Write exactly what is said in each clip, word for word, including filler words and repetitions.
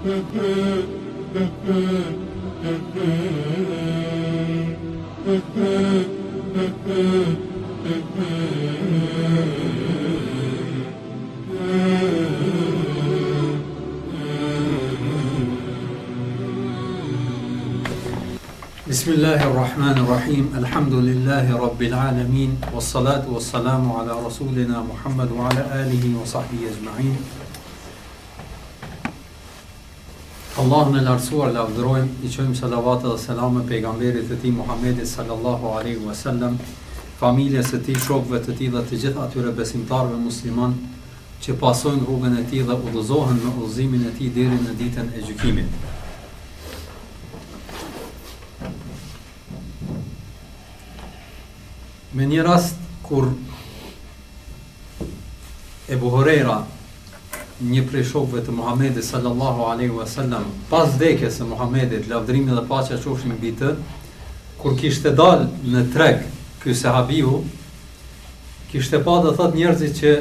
Bismillahirrahmanirrahim. Alhamdulillahi rabbil alamin. Wassalatu wassalamu ala rasulina Muhammad wa ala alihi wa sahbihi ajma'in. Allahun e lartësuar lavdërojmë, i qojmë salavatë dhe selame pejgamberit të tij Muhammedit sallallahu alaihi wasallam, familjes së tij, shokëve të tij dhe të gjithë atyre besimtarëve musliman që pasojnë rrugën e tij dhe udhëzohen me udhëzimin e tij deri në ditën e gjykimit. Me një rast kur Ebu Hurajra, një prej shokëve të Muhamedit sallallahu alaihi wasallam, pas vdekjes së Muhamedit, lavdërimi dhe paqja qofshin mbi të, kur kishte dalë në treg ky sahabiu, kishte pa do thot njerëzit që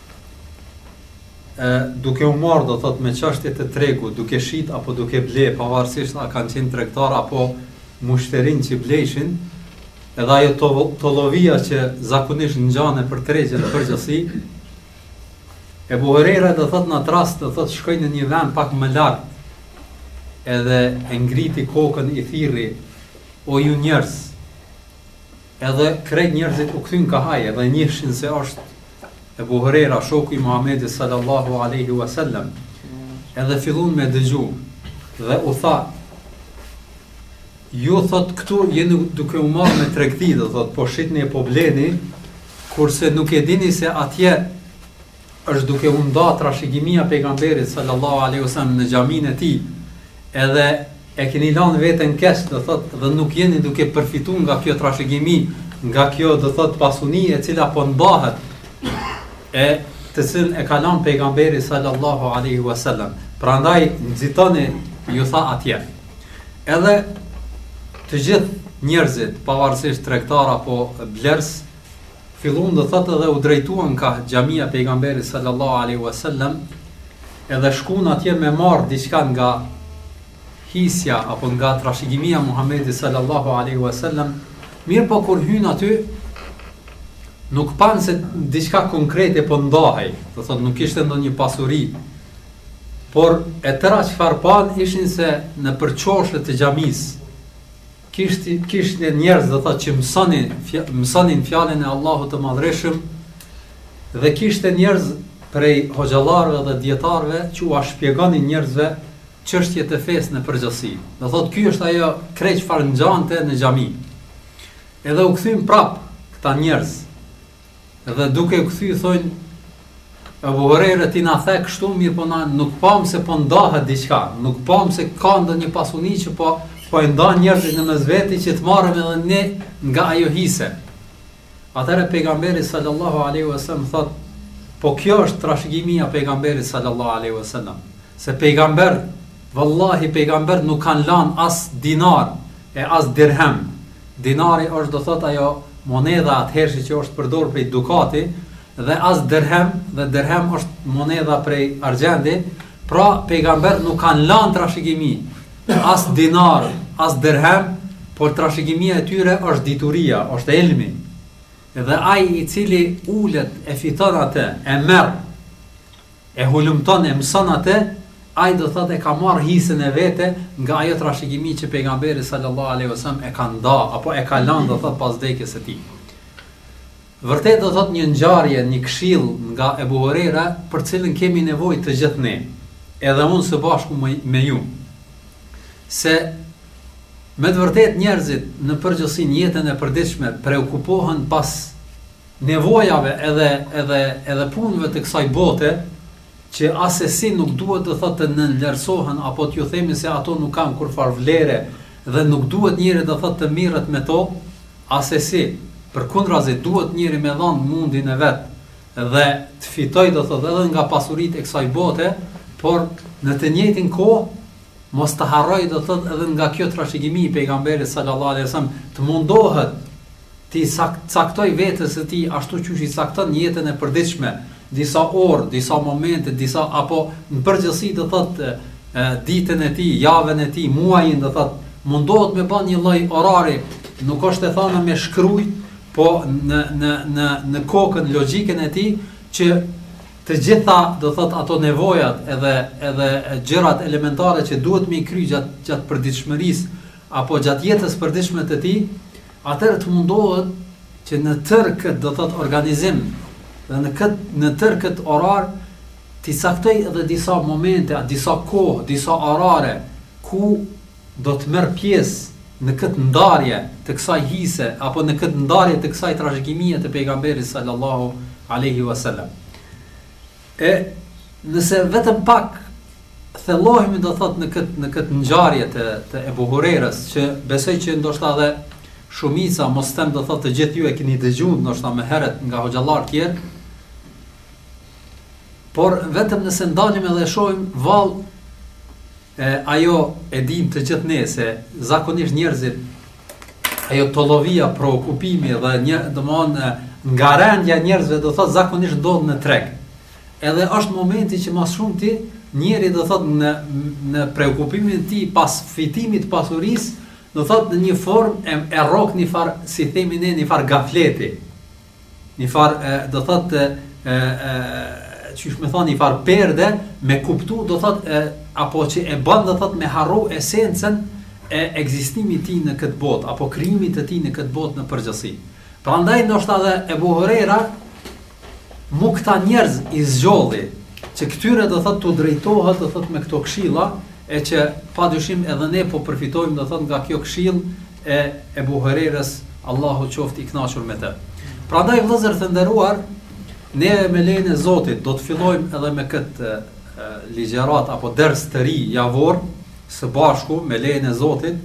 e, duke u marrë do thot me çështjet e tregut, duke shit apo duke ble, pavarësisht a kanë qenë tregtar apo mushterin që blejshin, edhe ajo tollovia që zakonisht ngjanë për tregje në përgjithësi, Ebu Hurajra do thot në atë rast do thot shkoi në një vend pak më lart, edhe e ngriti kokën i thirri, o ju njerëz, edhe krejt njerëzit u kthyn kahaj, edhe njihshin se është Ebu Hurajra, shoku i Muhamedit sallallahu alaihi wasallam, edhe fillun me dëgju dhe u tha, ju thot këtu jeni duke u marrë me tregti, do thot, po shitni e po bleni, kurse nuk e dini se atje është duke u nda trashëgimia pejgamberit sallallahu alaihi wasallam në xhamin e tij, edhe e keni lënë veten keq, do thot, dhe nuk jeni duke përfituar nga kjo trashëgimi, nga kjo do thot pasuni e cila po mbahet, e të cilën e ka lënë pejgamberi sallallahu alaihi wasallam. Prandaj nxitoni, ju tha atje. Edhe të gjithë njerëzit, pavarësisht tregtar apo blerës, fillun dhe thotë edhe u drejtuan ka xhamia pejgamberit sallallahu alaihi wasallam, edhe shkuan atje me marr diçka nga hisja apo nga trashëgimia Muhamedit sallallahu alaihi wasallam. Mirë, po kur hyn aty, nuk pan se diçka konkrete po ndahej, do thotë nuk kishte ndonjë pasuri, por e tëra çfarë pan ishin se në përçoshët të xhamisë kishte kishte njerëz do thotë që mësonin mësonin fjalën e Allahut të Madhreshëm, dhe kishte njerëz prej hoxhallarëve dhe dietarëve që u shpjegonin njerëzve çështjet e fesë në përgjithësi. Do thotë ky është ajo krejt çfarë ngjante në xhami. Edhe u kthyn prap këta njerëz. Dhe duke u kthy thonë, Abu Hurajra ti na the kështu, mirë po na nuk pam se po ndahet diçka, nuk pam se ka ndonjë pasuni që po po e ndan njerëzit në mes veti që të marrëm edhe ne nga ajo hise. Atëherë pejgamberi sallallahu alaihi wasallam thot, po kjo është trashëgimia pejgamberit sallallahu alaihi wasallam. Se pejgamber, vallahi pejgamber nuk kanë lanë as dinar e as dirhem. Dinari është do thot ajo monedha atëherë që është përdorur prej dukati, dhe as dirhem, dhe dirhem është monedha prej argjendi. Pra pejgamber nuk kanë lanë trashëgimi, as dinar, as dirhem, por trashëgimia e tyre është dituria, është elmi. Dhe ai i cili ulet e fiton atë, e merr, e hulumton, e mëson atë, ai do thotë e ka marrë hisën e vete nga ajo trashëgimi që pejgamberi sallallahu alaihi wasallam e ka nda, apo e ka lënë do thotë pas vdekjes së tij. Vërtet do thotë një ngjarje, një këshill nga Ebu Hurajra, për cilën kemi nevojë të gjithë ne, edhe unë së bashku me ju. Se me të vërtet njerëzit në përgjithësi në jetën e përditshme preokupohen pas nevojave edhe edhe edhe punëve të kësaj bote, që asesi nuk duhet të thotë të nënvlerësohen apo t'ju themi se ato nuk kanë kurfar vlere dhe nuk duhet njëri të thotë të mirret me to, asesi. Përkundrazi duhet njëri me dhënë mundin e vet dhe të fitoj do thotë edhe nga pasuritë e kësaj bote, por në të njëjtin kohë mos të harroj do thot edhe nga kjo trashëgimi i pejgamberit sallallahu alaihi wasallam, të mundohet ti caktoj vetes së tij ashtu siç i cakton jetën e përditshme, disa orë, disa momente, disa apo në përgjithësi do thot ditën e tij, javën e tij, muajin, do thot, mundohet me bën një lloj orari, nuk është e thënë me shkruaj, po në në në në kokën logjikën e tij që të gjitha, do thot, ato nevojat edhe edhe gjërat elementare që duhet me i kry gjatë gjatë përditshmërisë apo gjatë jetës përditshme të tij, atëherë të mundohet që në tërë këtë, do thot, organizim dhe në këtë në tërë këtë orar ti caktoj edhe disa momente, disa kohë, disa orare ku do të merr pjesë në këtë ndarje të kësaj hise apo në këtë ndarje të kësaj trashëgimie të pejgamberit sallallahu alaihi wasallam. E nëse vetëm pak thellohemi, do thot, në këtë në këtë ngjarje të të Ebu Hurerës, që besoj që ndoshta edhe shumica, mos them, do thot, të gjithë ju e keni dëgjuar ndoshta më herët nga hoxhallar të tjerë, por vetëm nëse ndalim edhe shohim vallë, e, ajo e dim të gjithë ne se zakonisht njerëzit, ajo tollovia, preokupimi dhe një, domthonë nga rendja e njerëzve, do thot, zakonisht ndodh në treg. Edhe është momenti që mas shumti njeri, do thot, në në preokupimin e tij pas fitimit të pasurisë, do thot, në një formë e, e rrok një far, si themi ne, një far gafleti. Një far, e, do thot, e, e, qysh me thon, një far perde me kuptu, do thot, e, apo që e bën, do thot, me harru esencën e ekzistimit të tij në këtë botë apo krijimit të tij në këtë botë në përgjithësi. Prandaj ndoshta edhe Ebu Hurera mu këta njerëz i zgjolli që këtyre, do thot, të drejtohet, do thot, me këto këshilla, e që padyshim edhe ne po përfitojmë, do thot, nga kjo këshill e Ebu Hurerës, Allahu qoftë i kënaqur me të. Prandaj vëllezër të nderuar, ne me lejen e Zotit do të fillojmë edhe me këtë e, ligjerat apo ders të ri javor, së bashku me lejen e Zotit,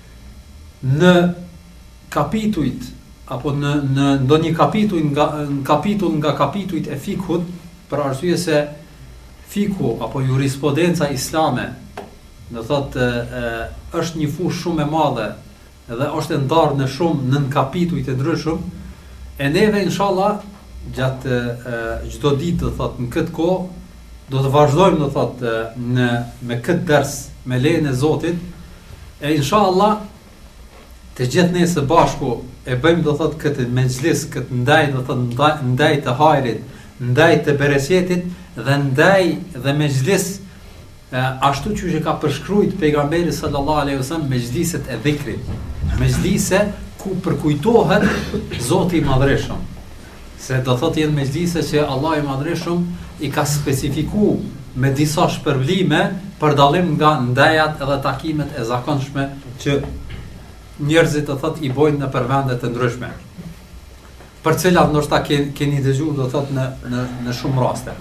në kapitujt apo në në ndonjë kapitull nga në kapitull nga kapitujt e fikut, për arsye se fiku apo jurisprudenca islame, do thotë, e, është një fushë shumë e madhe dhe është e ndarë në shumë nën kapitujt e ndryshëm, e neve inshallah gjatë çdo ditë, do thotë, në këtë kohë do të vazhdojmë, do thotë, në me këtë ders me lejen e Zotit, e inshallah të gjithë ne së bashku e bëjmë, do thotë, këtë mexhlis, këtë ndaj, do thotë, ndaj, ndaj të hajrit, ndaj të bereqetit dhe ndaj dhe mexhlis ashtu që që ka përshkruajt pejgamberi sallallahu alaihi wasallam, mexhliset e dhikrit, mexhlise ku përkujtohet Zoti i Madhreshëm. Se do thotë jenë mexhlise që Allah i Madhreshëm i ka specifiku me disa shpërblime për dallim nga ndajat edhe takimet e zakonshme që njerëzit, do thotë, i bojnë në përvende të ndryshme, për cilat ndoshta keni dëgjuar, do thotë, në në në shumë raste.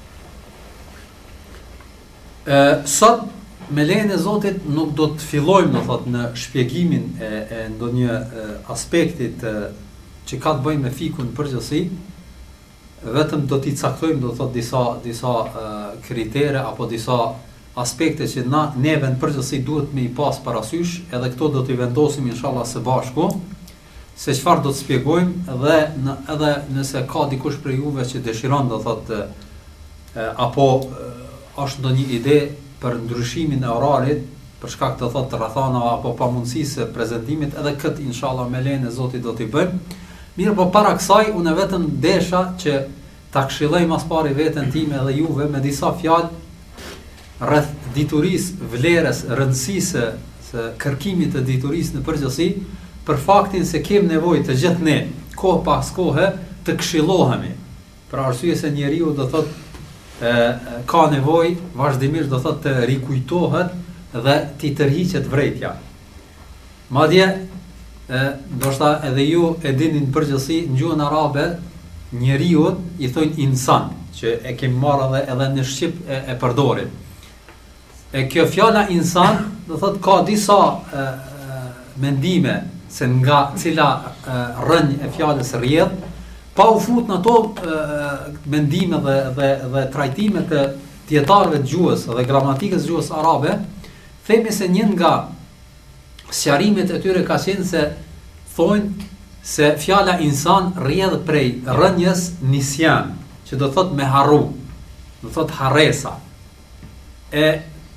Ë sot me lejen e Zotit nuk do të fillojmë, do thotë, në shpjegimin e, e ndonjë aspekti të që ka të bëjë me fikun në përgjithësi, vetëm do t'i caktojmë, do thotë, disa disa uh, kritere apo disa aspekte që na neve në përgjithësi duhet me i pas parasysh, edhe këto do t'i vendosim inshallah së bashku, se çfarë do të shpjegojmë dhe në, edhe nëse ka dikush prej juve që dëshiron, do thotë, uh, apo uh, është ndonjë ide për ndryshimin e orarit, për shkak të thotë rrethana apo pamundësisë së prezantimit, edhe këtë inshallah me lejen e Zotit do t'i bëjmë. Mirë, po para kësaj unë vetëm desha që ta këshilloj mas pari veten time edhe juve me disa fjalë rreth diturisë, vlerës, rëndësisë së kërkimit të diturisë në përgjithësi, për faktin se kem nevojë të gjithë ne, kohë pas kohe, të këshillohemi. Për arsye se njeriu, do thotë, ka nevojë vazhdimisht, do thotë, të rikujtohet dhe t'i tërhiqet vërejtja. Madje ndoshta edhe ju e dini në përgjithësi, në gjuhën arabe njeriu i thonë insan, që e kemi marrë edhe, edhe në shqip e, e përdorin. E kjo fjala insan, do thotë, ka disa e, e, mendime se nga cila e, rënj e fjalës rrjedh, pa u fut në ato e, mendime dhe dhe dhe trajtime të dietarëve të gjuhës dhe gramatikës së gjuhës arabe, themi se një nga sqarimet e tyre ka qenë se thonë se fjala insan rrjedh prej rënjës nisjan, që do thot me harru, do thot harresa. E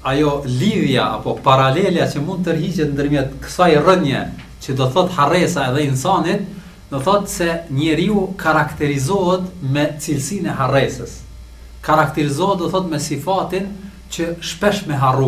ajo lidhja apo paralelja që mund tërhiqet ndërmjet kësaj rënje që do thot harresa edhe insanit, do thot se njeriu karakterizohet me cilësinë e harresës. Karakterizohet do thot me sifatin që shpesh me harru.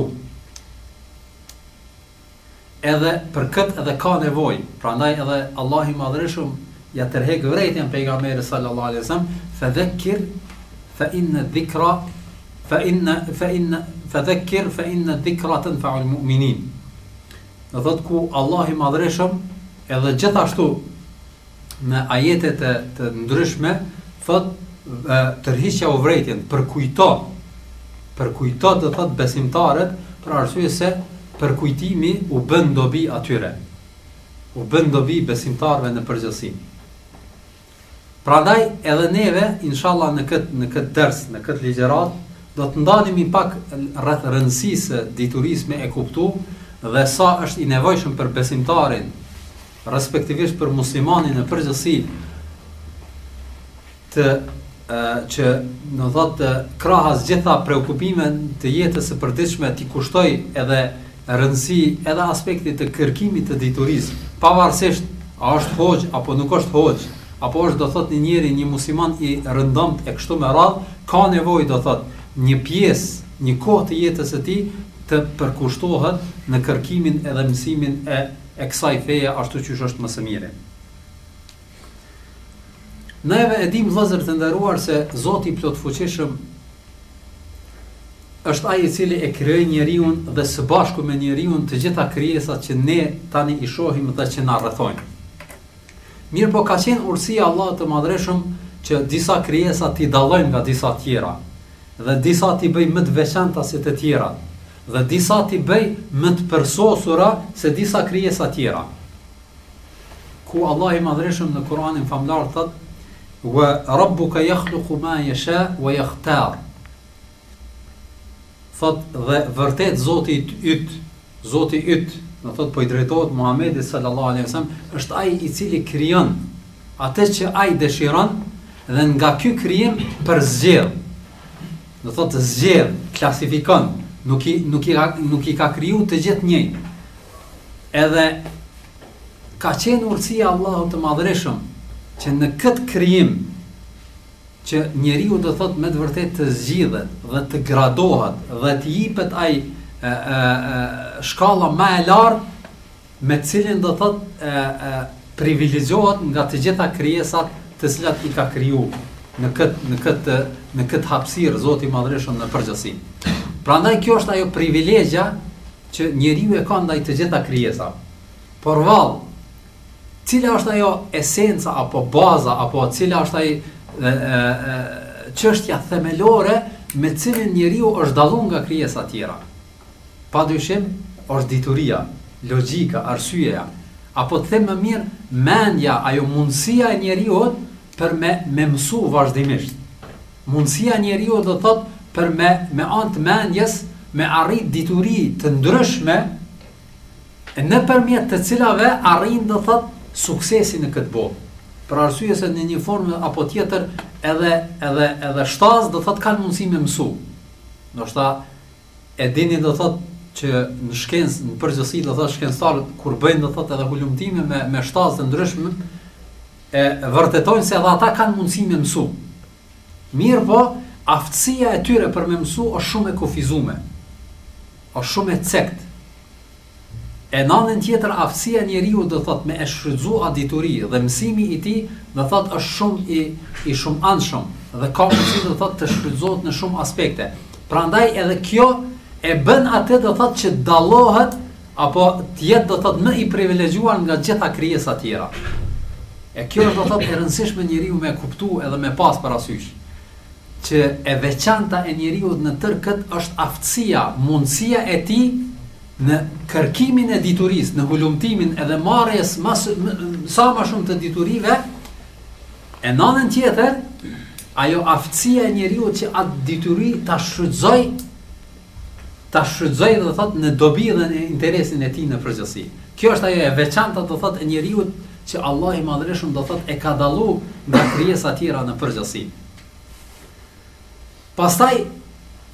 Edhe për këtë edhe ka nevojë. Prandaj edhe Allahu i Madhërisht ja tërheq vërejtjen pejgamberit sallallahu alaihi wasallam, fadhakkir fa inna dhikra fa inna fa inna fadhakkir fa inna dhikra tanfa'u al-mu'minin. Do thot ku Allahu i Madhërisht edhe gjithashtu në ajete të, të ndryshme thot tërhiqja u vërejtjen, përkujto përkujto do thot besimtarët për arsye se përkujtimi u bën dobi atyre. U bën dobi besimtarëve në përgjithësi. Prandaj edhe neve, inshallah në këtë në këtë ders, në këtë ligjërat, do të ndalemi pak rreth rëndësisë së diturisë me e kuptu dhe sa është i nevojshëm për besimtarin, respektivisht për muslimanin në përgjithësi, të e, që në thotë krahas gjitha preokupime të jetës së përditshme t'i kushtoj edhe rëndësi edhe aspektit të kërkimit të diturisë, pavarësisht a është hoxh apo nuk është hoxh, apo është do thot një njeri, një musliman i rëndomt e kështu me radhë, ka nevojë do thot një pjesë, një kohë të jetës së tij të përkushtohet në kërkimin edhe mësimin e, e kësaj feje ashtu siç është më së miri. Neve e dim vëllezër të nderuar se Zoti i plotfuqishëm është ai i cili e krijoi njeriu dhe së bashku me njeriu të gjitha krijesat që ne tani i shohim dhe që na rrethojnë. Mirë po ka qenë urësia Allah të Madhreshëm që disa krijesa t'i dallojnë nga disa tjera, dhe disa t'i bëj më të veçanta se të tjerat, dhe disa t'i bëj më të përsosura se disa krijesa tjera. Ku Allah i Madhreshëm në Kur'anin famlar thot: "Wa rabbuka yakhluqu ma yasha wa yakhtar." Thot dhe vërtet Zoti yt, Zoti yt, do thot po i drejtohet Muhamedit sallallahu alaihi wasallam, është ai i cili krijon atë që ai dëshiron dhe nga ky krijim përzgjedh. Do thot zgjedh, klasifikon, nuk i nuk i nuk i ka kriju të gjithë njëjtë. Edhe ka qenë urtësia e Allahut të Madhreshëm që në këtë krijim që njeriu do thot me të vërtet të zgjidhet dhe të gradohet dhe të jipet ai e, e, e, shkalla më e lartë me cilin do thot e, e, privilegjohet nga të gjitha krijesat të cilat i ka kriju në këtë në këtë në këtë hapësirë Zoti i Madhreshëm në përgjithësi. Prandaj kjo është ajo privilegja që njeriu e ka ndaj të gjitha krijesave. Por vallë, cila është ajo esenca apo baza apo cila është ai çështja themelore me cilin njeriu është dalluar nga krijesa tjera? Padyshim është dituria, logjika, arsyeja, apo të them më mirë mendja, ajo mundësia e njeriu për me me mësu vazhdimisht. Mundësia e njeriu do thot për me me anë të mendjes me arrit dituri të ndryshme nëpërmjet të cilave arrin do thot suksesi në këtë botë. Për arsye se në një formë apo tjetër edhe edhe edhe shtaz do thot kanë mundësi me mësu. Ndoshta e dini do thot që në shkencë, në përgjithësi do thot shkencëtarët kur bëjnë do thot edhe hulumtime me me shtaz të ndryshëm, e vërtetojnë se edhe ata kanë mundësi me mësu. Mirë po, aftësia e tyre për me mësu është shumë e kufizuar. Është shumë e cektë. E në anën tjetër aftësia e njeriu do thot me e shfrytzu dituri dhe mësimi i tij do thot është shumë i i shumë anshëm dhe ka mundësi do thot të shfrytëzohet në shumë aspekte. Prandaj edhe kjo e bën atë do thot që dallohet apo të jetë do thot më i privilegjuar nga gjitha krijesat tjera. E kjo do thot e rëndësishme njeriu me kuptu edhe me pas parasysh që e veçanta e njeriu në tërë këtë është aftësia, mundësia e tij në kërkimin e diturisë, në hulumtimin edhe marrjes mas, sa më shumë të diturive, e në anën tjetër, ajo aftësia e njeriu që atë dituri ta shfrytëzoj, ta shfrytëzoj do thot në dobi dhe në interesin e tij në përgjithësi. Kjo është ajo e veçanta do thot e njeriu që Allah i Madhreshëm do thot e ka dalluar nga krijesa tjera në përgjithësi. Pastaj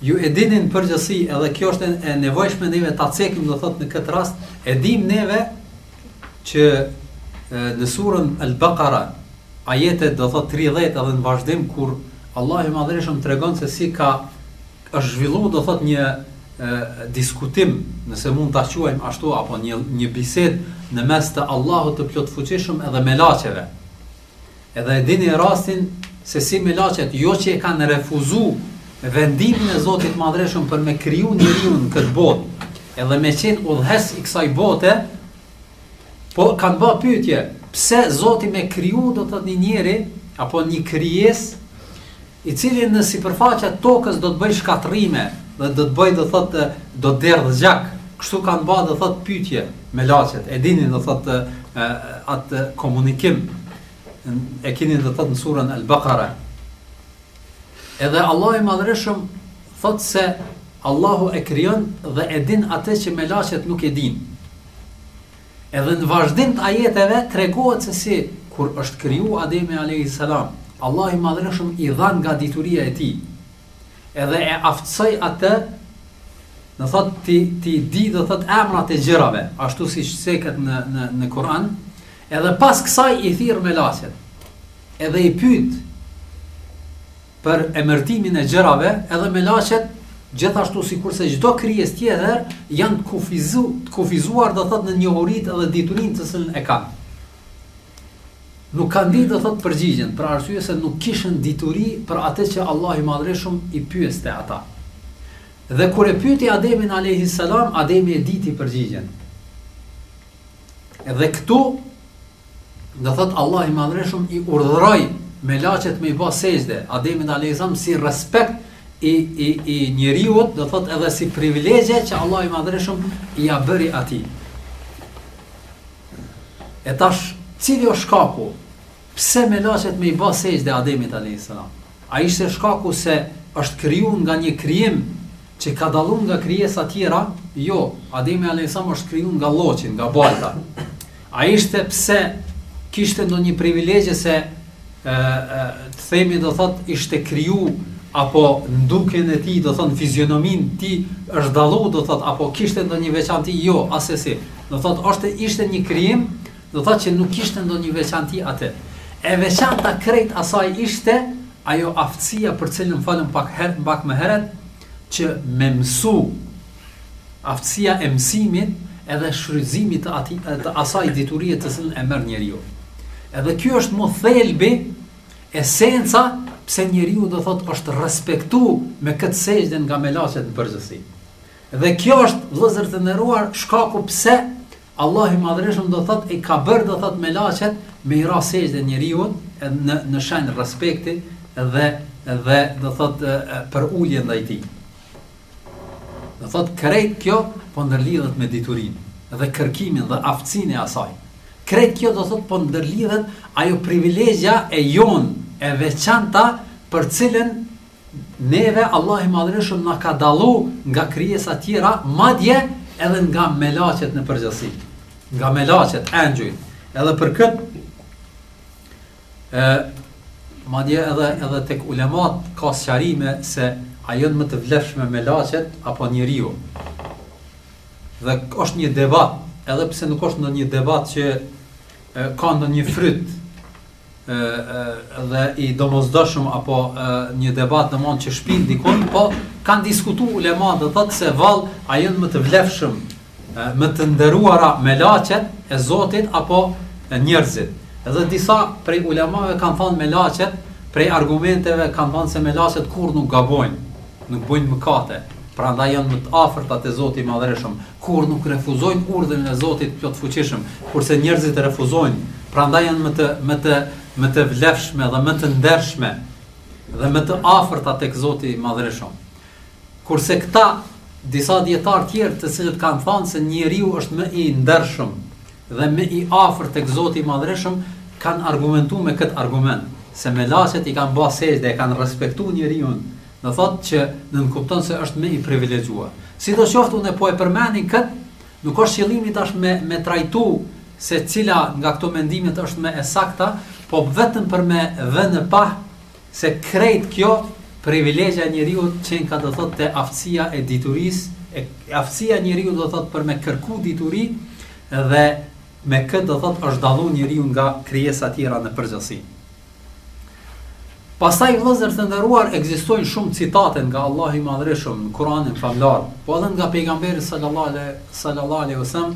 ju e dini në përgjithësi, edhe kjo është e nevojshme neve ta cekim, do thot në këtë rast, e dim neve që në surën Al-Baqara, ajetet do thot tridhjetë edhe në vazhdim, kur Allah i Madhërisht tregon se si ka është zhvilluar do thot një e, diskutim, nëse mund ta quajmë ashtu, apo një një bisedë në mes të Allahut të plotfuqishëm edhe melaçeve. Edhe e dini rastin se si melaçet jo që e kanë refuzuar vendimin e Zotit Madhreshëm për me kriju njeriu në këtë botë, edhe me qenë udhëhes i kësaj bote, po kanë bërë pyetje, pse Zoti me kriju do të thotë një njeri apo një krijesë i cili në sipërfaqe të tokës do të bëj shkatrime dhe do të bëj do thotë do të derdh gjak. Kështu kanë bërë do thotë pyetje melaçet. E dini do thotë atë komunikim e keni do thotë në surën Al-Baqara. Edhe Allah i Madhreshëm thot se Allahu e krijon dhe e din atë që melaçet nuk e din. Edhe në vazhdim të ajeteve tregohet se si kur është kriju Ademi alayhis salam, Allah i Madhreshëm i dhan nga dituria e tij. Edhe e aftësoi atë, do thot ti ti di do thot emrat e gjërave, ashtu siç seket në në në Kur'an, edhe pas kësaj i thirr melaçet. Edhe i pyet për emërtimin e gjërave, edhe melaçet gjithashtu sikurse çdo krijesë tjetër janë të kufizu, të kufizuar do thot në njohuritë edhe diturinë të cilën e kanë. Nuk kanë ditë do thot përgjigjen, për arsye se nuk kishin dituri për atë që Allah i Madhreshëm i pyeste ata. Dhe kur e pyeti Ademin alayhis salam, Ademi e diti përgjigjen. Edhe këtu do thot Allah i Madhreshëm i urdhëroi melaçet me i bë sejdë Ademit alayhis salam si respekt i i i njeriu, do thot edhe si privilegje që Allah i Madhreshëm i ia bëri atij. E tash, cili është shkaku? Pse melaçet me i bë sejdë Ademit alayhis salam? Ai ishte shkaku se është krijuar nga një krijim që ka dalluar nga krijesa tjera? Jo, Ademi alayhis salam është krijuar nga lloçi, nga balta. Ai ishte pse kishte ndonjë privilegje se ë të themi do thot ishte kriju apo ndukjen e tij do thon fizionomin ti është dalluar do thot apo kishte ndonjë veçanti? Jo, asesi. Do thot është ishte një krijim, do thot që nuk kishte ndonjë veçanti atë. E veçanta krejt asaj ishte ajo aftësia për cilën falem pak her, pak më herët, që me mësu, aftësia e mësimit edhe shfrytëzimit të, ati, të asaj diturie të cilën e merr njeriu. Edhe ky është më thelbi, esenca pse njeriu do thot është respektu me këtë sejdë nga melaçet në përgjithësi. Dhe kjo është vëllezër të nderuar shkaku pse Allah i Madhreshëm do thot i ka bërë do thot melaçet me i ra sejdë njeriu në në shenjë respekti dhe dhe do thot për ulje ndaj tij. Do thot krejt kjo po ndërlidhet me diturinë dhe kërkimin dhe aftësinë e asaj. Krejt kjo do thot po ndërlidhet ajo privilegja e jon e veçanta për cilën neve Allah i Madhreshëm na ka dallu nga krijesa tjera, madje edhe nga melaçet në përgjithësi. Nga melaçet, angjujt. Edhe për këtë ë madje edhe edhe tek ulemat ka sqarime se a janë më të vlefshme melaçet apo njeriu. Dhe është një debat, edhe pse nuk është ndonjë debat që e, ka ndonjë fryt e, e, dhe i domosdoshëm apo e, një debat domon që shpin dikon, po kanë diskutuar ulemat do thotë se vallë a janë më të vlefshëm, e, më të nderuara melaçet e Zotit apo e, njerëzit. Edhe disa prej ulemave kanë thënë melaçet, prej argumenteve kanë thënë se melaçet kur nuk gabojnë, nuk bëjnë mëkate. Prandaj janë më të afërta te Zoti i Madhreshëm, kur nuk refuzojnë urdhrin e Zotit plotfuqishëm, kurse njerëzit refuzojnë, prandaj janë më të më të më të vlefshme dhe më të ndershme dhe më të afërta tek Zoti i Madhreshëm. Kurse këta disa dietar tjerë të cilët kanë thënë se njeriu është më i ndershëm dhe më i afërt tek Zoti i Madhreshëm, kanë argumentuar me këtë argument, se melaçet i kanë bërë sejdë, e kanë respektuar njeriu. Do thotë që nënkupton se është më i privilegjuar. Sidoqoftë unë po e përmendin kët, nuk është qëllimi tash me me trajtu se cila nga këto mendimet është më e sakta, po vetëm për me vënë pa se krejt kjo privilegja e njeriu qenë ka do thot te aftësia e diturisë, e aftësia e njeriu do thot për me kërku dituri dhe me këtë do thot është dallu njeriu nga krijesa tjera në përgjithësi. Pastaj vëllezër të nderuar, ekzistojnë shumë citate nga Allahu i Madhërisht në Kur'anin famlar, po edhe nga pejgamberi sallallahu alaihi sallallahu alaihi wasallam,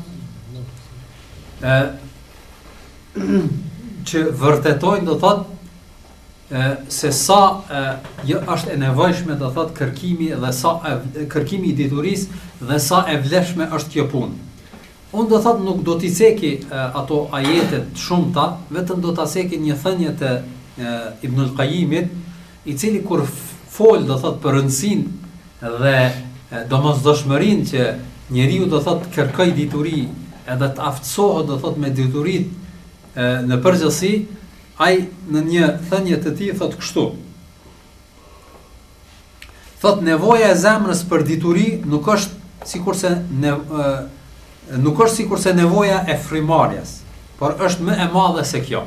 që vërtetojnë do thot se sa e, është e nevojshme do thot kërkimi dhe sa e, kërkimi i diturisë dhe sa e vlefshme është kjo punë. Unë do thot nuk do t'i ceki e, ato ajetet shumëta, vetëm do t'a ceki një thënie të e, Ibnul Qayyimit, i cili kur fol do thot për rëndësinë dhe e, domosdoshmërinë që njeriu do thot kërkoj dituri edhe të aftësohet do thot me diturit e, në përgjithësi, ai në një thënie të tij thot kështu. Thot nevoja e zemrës për dituri nuk është sikurse ne, e, nuk është sikurse nevoja e frymarrjes, por është më e madhe se kjo.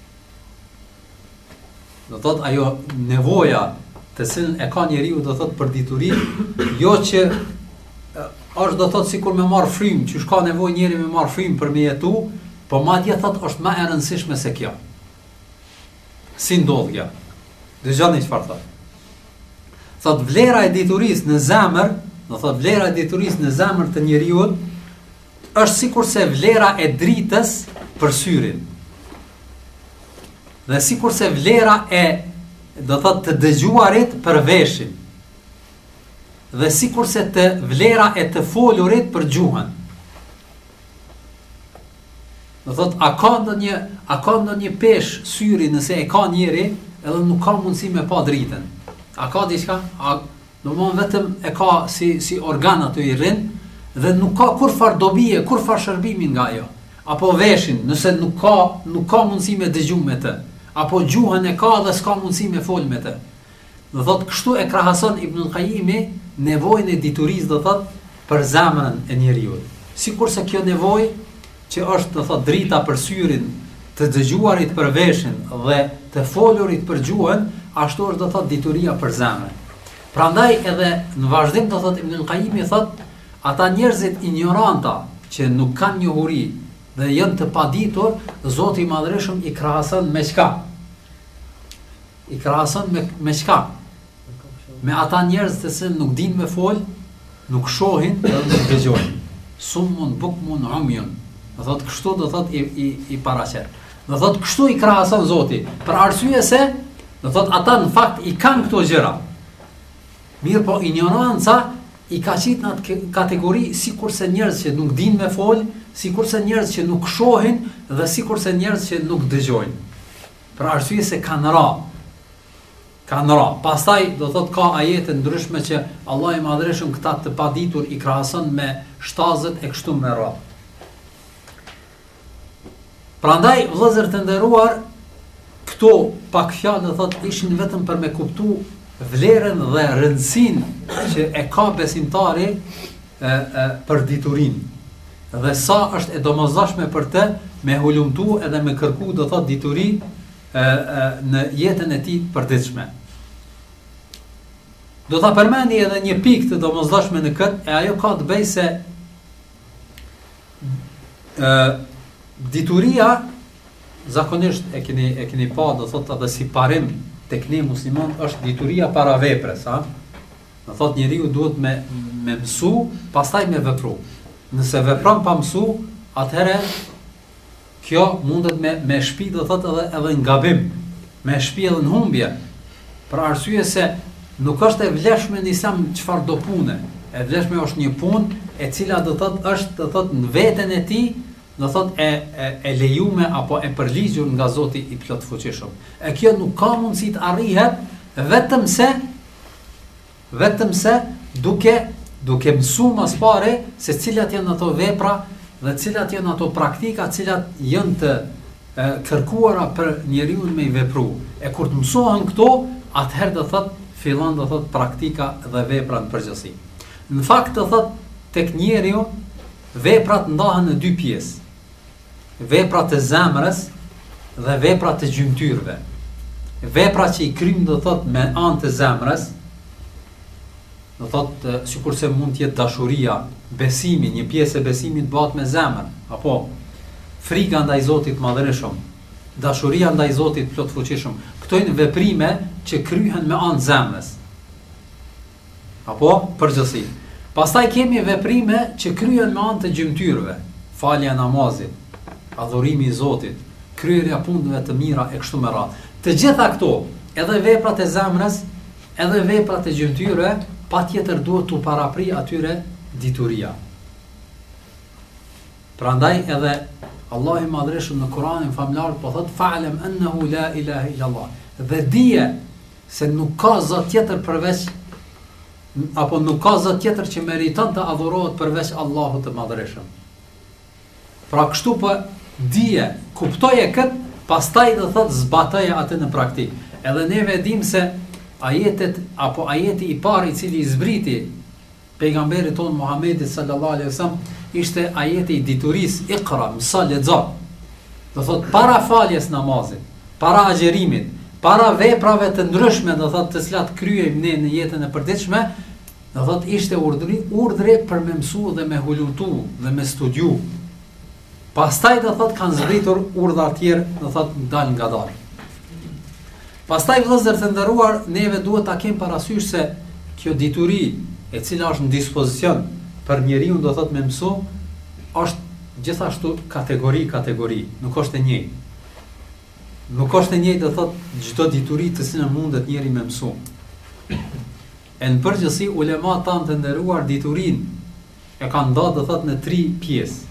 Do thot ajo nevoja të cilën e ka njeriu do thot për dituri, jo që e, është do thot sikur me marr frym, që ka nevojë njeri me marr frym për me jetu, po madje thot është më e rëndësishme se kjo. Si ndodh kjo? Dëgjoni çfarë thot. Thot vlera e diturisë në zemër, do thot vlera e diturisë në zemër të njeriu është sikurse vlera e dritës për syrin. Dhe sikurse vlera e do thot të dëgjuarit për veshin. Dhe sikurse të vlera e të folurit për gjuhën. Do thot, a ka ndonjë, a ka ndonjë pesh syri nëse e ka njeri, edhe nuk ka mundësi me pa dritën. A ka diçka? A do më vetëm e ka si si organ aty i rrin dhe nuk ka kur far dobije, kur far shërbimin nga ajo. Apo veshin, nëse nuk ka nuk ka mundësi me dëgju me të. Apo gjuhën e ka dhe s'ka mundësi me fol me të. Do thot, kështu e krahason Ibnul Qayyimi nevojën e diturisë do thot për zemrën e njeriu. Sikurse kjo nevojë që është do thot drita për syrin, të dëgjuarit për veshin dhe të folurit për gjuhën, ashtu është do thot dituria për zemrën. Prandaj edhe në vazhdim do thot Ibnul Qayyimi thot, ata njerëzit ignoranta që nuk kanë njohuri dhe janë të paditur, Zoti i Madhërisht i krahason me çka? I krahason me me çka? Me ata njerëz të cilët nuk dinë me fol, nuk shohin dhe nuk dëgjojnë. Summun bukmun umyun. Do thot kështu do thot i i, i paraqet. Do thot kështu i krahason Zoti, për arsye se do thot ata në fakt i kanë këto gjëra. Mirë po ignoranca i ka qitë në atë kategori sikurse njerëz që nuk dinë me fol, sikurse njerëz që nuk shohin dhe sikurse njerëz që nuk dëgjojnë. Për arsye se kanë ra. Kanë ra. Pastaj do thot ka ajete ndryshme që Allah i Madhërisht këta të paditur i krahason me shtazët e kështu me radhë. Prandaj vëllezër të nderuar, këto pak fjalë do thot ishin vetëm për me kuptu vlerën dhe rëndësinë që e ka besimtari e, e, për diturinë dhe sa është e domosdoshme për të me hulumtu edhe me kërku do thot dituri e, e, në jetën e tij përditshme. Do ta përmendi edhe një pikë të domosdoshme në këtë, e ajo ka të bëjë se e, dituria zakonisht e keni e keni pa do thot edhe si parim tek ne musliman është dituria para veprës, ha? Do thot njeriu duhet me me mësu, pastaj me vepru. Nëse vepron pa mësu, atëherë kjo mundet me me shpi do thot edhe edhe në gabim, me shpi edhe në humbje. Për arsye se nuk është e vlefshme në Islam çfarë do pune. E vlefshme është një punë e cila do thot është do thot në veten e tij do thot e, e, e lejume apo e përligjur nga Zoti i plot fuqishëm. E kjo nuk ka mundësi të arrihet vetëm se vetëm se duke duke mësuar mas pare se cilat janë ato vepra dhe cilat janë ato praktika, cilat janë të e, kërkuara për njeriu me i vepru. E kur të mësohen këto, atëherë do thot fillon do thot praktika dhe vepra në përgjithësi. Në fakt do thot tek njeriu veprat ndahen në dy pjesë. Veprat e zemrës dhe veprat e gjymtyrëve. vepra që i kryjmë do thot me anë të zemrës, do thot sikurse mund të jetë dashuria, besimi, një pjesë e besimit bëhet me zemër, apo frika ndaj Zotit Madhërisëm, dashuria ndaj Zotit Plotfuqishëm. Këto janë veprime që kryhen me anë zemrës. Apo përgjithësi. Pastaj kemi veprime që kryhen me anë të gjymtyrëve, falja e namazit, adhurimi i Zotit, kryerja punëve të mira e kështu me radhë. Të gjitha këto, edhe veprat e zemrës, edhe veprat e gjymtyrëve, patjetër duhet të parapri atyre dituria. Prandaj edhe Allahu i Madhërisëm në Kur'anin famlar po thot fa'lam annahu la ilaha illa Allah. Dhe dije se nuk ka zot tjetër përveç apo nuk ka zot tjetër që meriton të adhurohet përveç Allahut të Madhërisëm. Pra kështu po dije, kuptoje kët, pastaj do thot zbatoje atë në praktik. Edhe neve dim se ajetet apo ajeti i parë i cili i zbriti pejgamberit ton Muhamedit sallallahu alaihi wasallam ishte ajeti i diturisë Iqra, mëso lexo. Do thot para faljes namazit, para agjerimit, para veprave të ndryshme, do thot të cilat kryejmë ne në jetën e përditshme, do thot ishte urdhri, urdhri për me mësu dhe me hulumtu dhe me studiu. Pastaj do thot kanë zbritur urdhra të tjerë, do thot dal nga dalë. Pastaj vëllezër të nderuar, neve duhet ta kemi parasysh se kjo dituri e cila është në dispozicion për njeriu do thot me mësu, është gjithashtu kategori kategori, nuk është e njëjtë. Nuk është e njëjtë do thot çdo dituri të cilën mundet njeri me mësu. E në përgjithësi ulemat tanë të nderuar diturinë e kanë ndarë do thot në tri pjesë.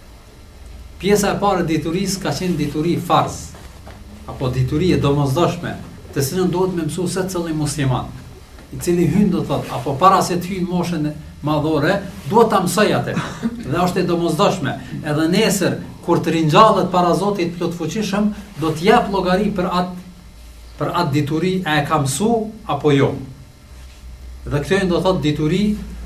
Pjesa e parë e diturisë ka qenë dituri farz, apo dituri e domosdoshme, të cilën duhet me mësu secili musliman, i cili hyn do thot, apo para se të hyjë në moshën madhore, duhet ta mësoj atë. Dhe është e domosdoshme. Edhe nesër kur të ringjallet para Zotit Plotfuqishëm, do të jap llogari për atë për atë dituri, a e ka mësu apo jo. Dhe këto janë do thot dituri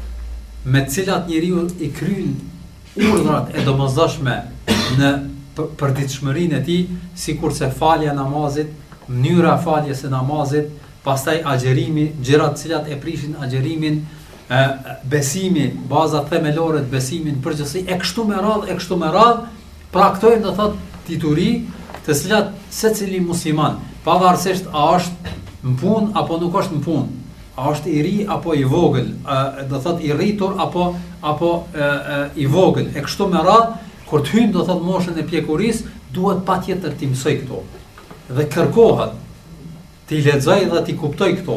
me të cilat njeriu i kryen urdhrat e domosdoshme në përditshmërinë e tij, sikurse falja e namazit, mënyra e faljes së namazit, pastaj agjerimi, gjërat të cilat e prishin agjerimin, e, besimi, bazat themelore të besimit përgjithësi, e kështu me radhë, e kështu me radhë, pra këto janë do thot dituri të cilat secili musliman, pavarësisht a është në punë apo nuk është në punë, a është i ri apo i vogël, e, do thot i rritur apo apo e, e, i vogël, e kështu me radhë, kur të hyn do thot moshën e pjekurisë, duhet patjetër të mësoj këto. Dhe kërkohet të i lexoj dhe të i kuptoj këto.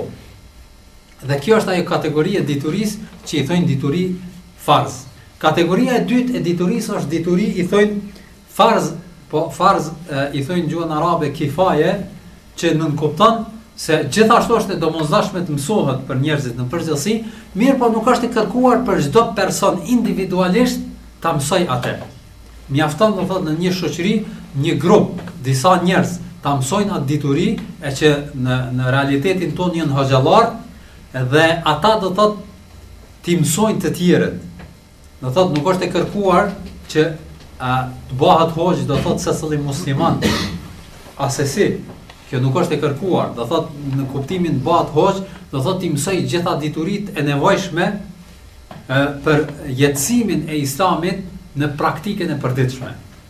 Dhe kjo është ajo kategori e diturisë që i thojnë dituri farz. Kategoria e dytë e diturisë është dituri i thojnë farz, po farz e, i thojnë gjuhën arabe kifaje, që nënkupton se gjithashtu është e domosdoshme të mësohet për njerëzit në përgjithësi, mirë po nuk është e kërkuar për çdo person individualisht ta mësoj atë. Mjafton do thot në një shoqëri, një grup, disa njerëz ta mësojnë atë dituri, e që në në realitetin tonë janë hoxhallar, dhe ata do thot ti mësojnë të tjerët. Do thot nuk është e kërkuar që a, të bëhet hoxh, do thot secili musliman. Asesi, kjo nuk është e kërkuar. Do thot në kuptimin të bëhet hoxh, do thot ti mësoj gjitha dituritë e nevojshme e, për jetësimin e Islamit në praktikën e përditshme.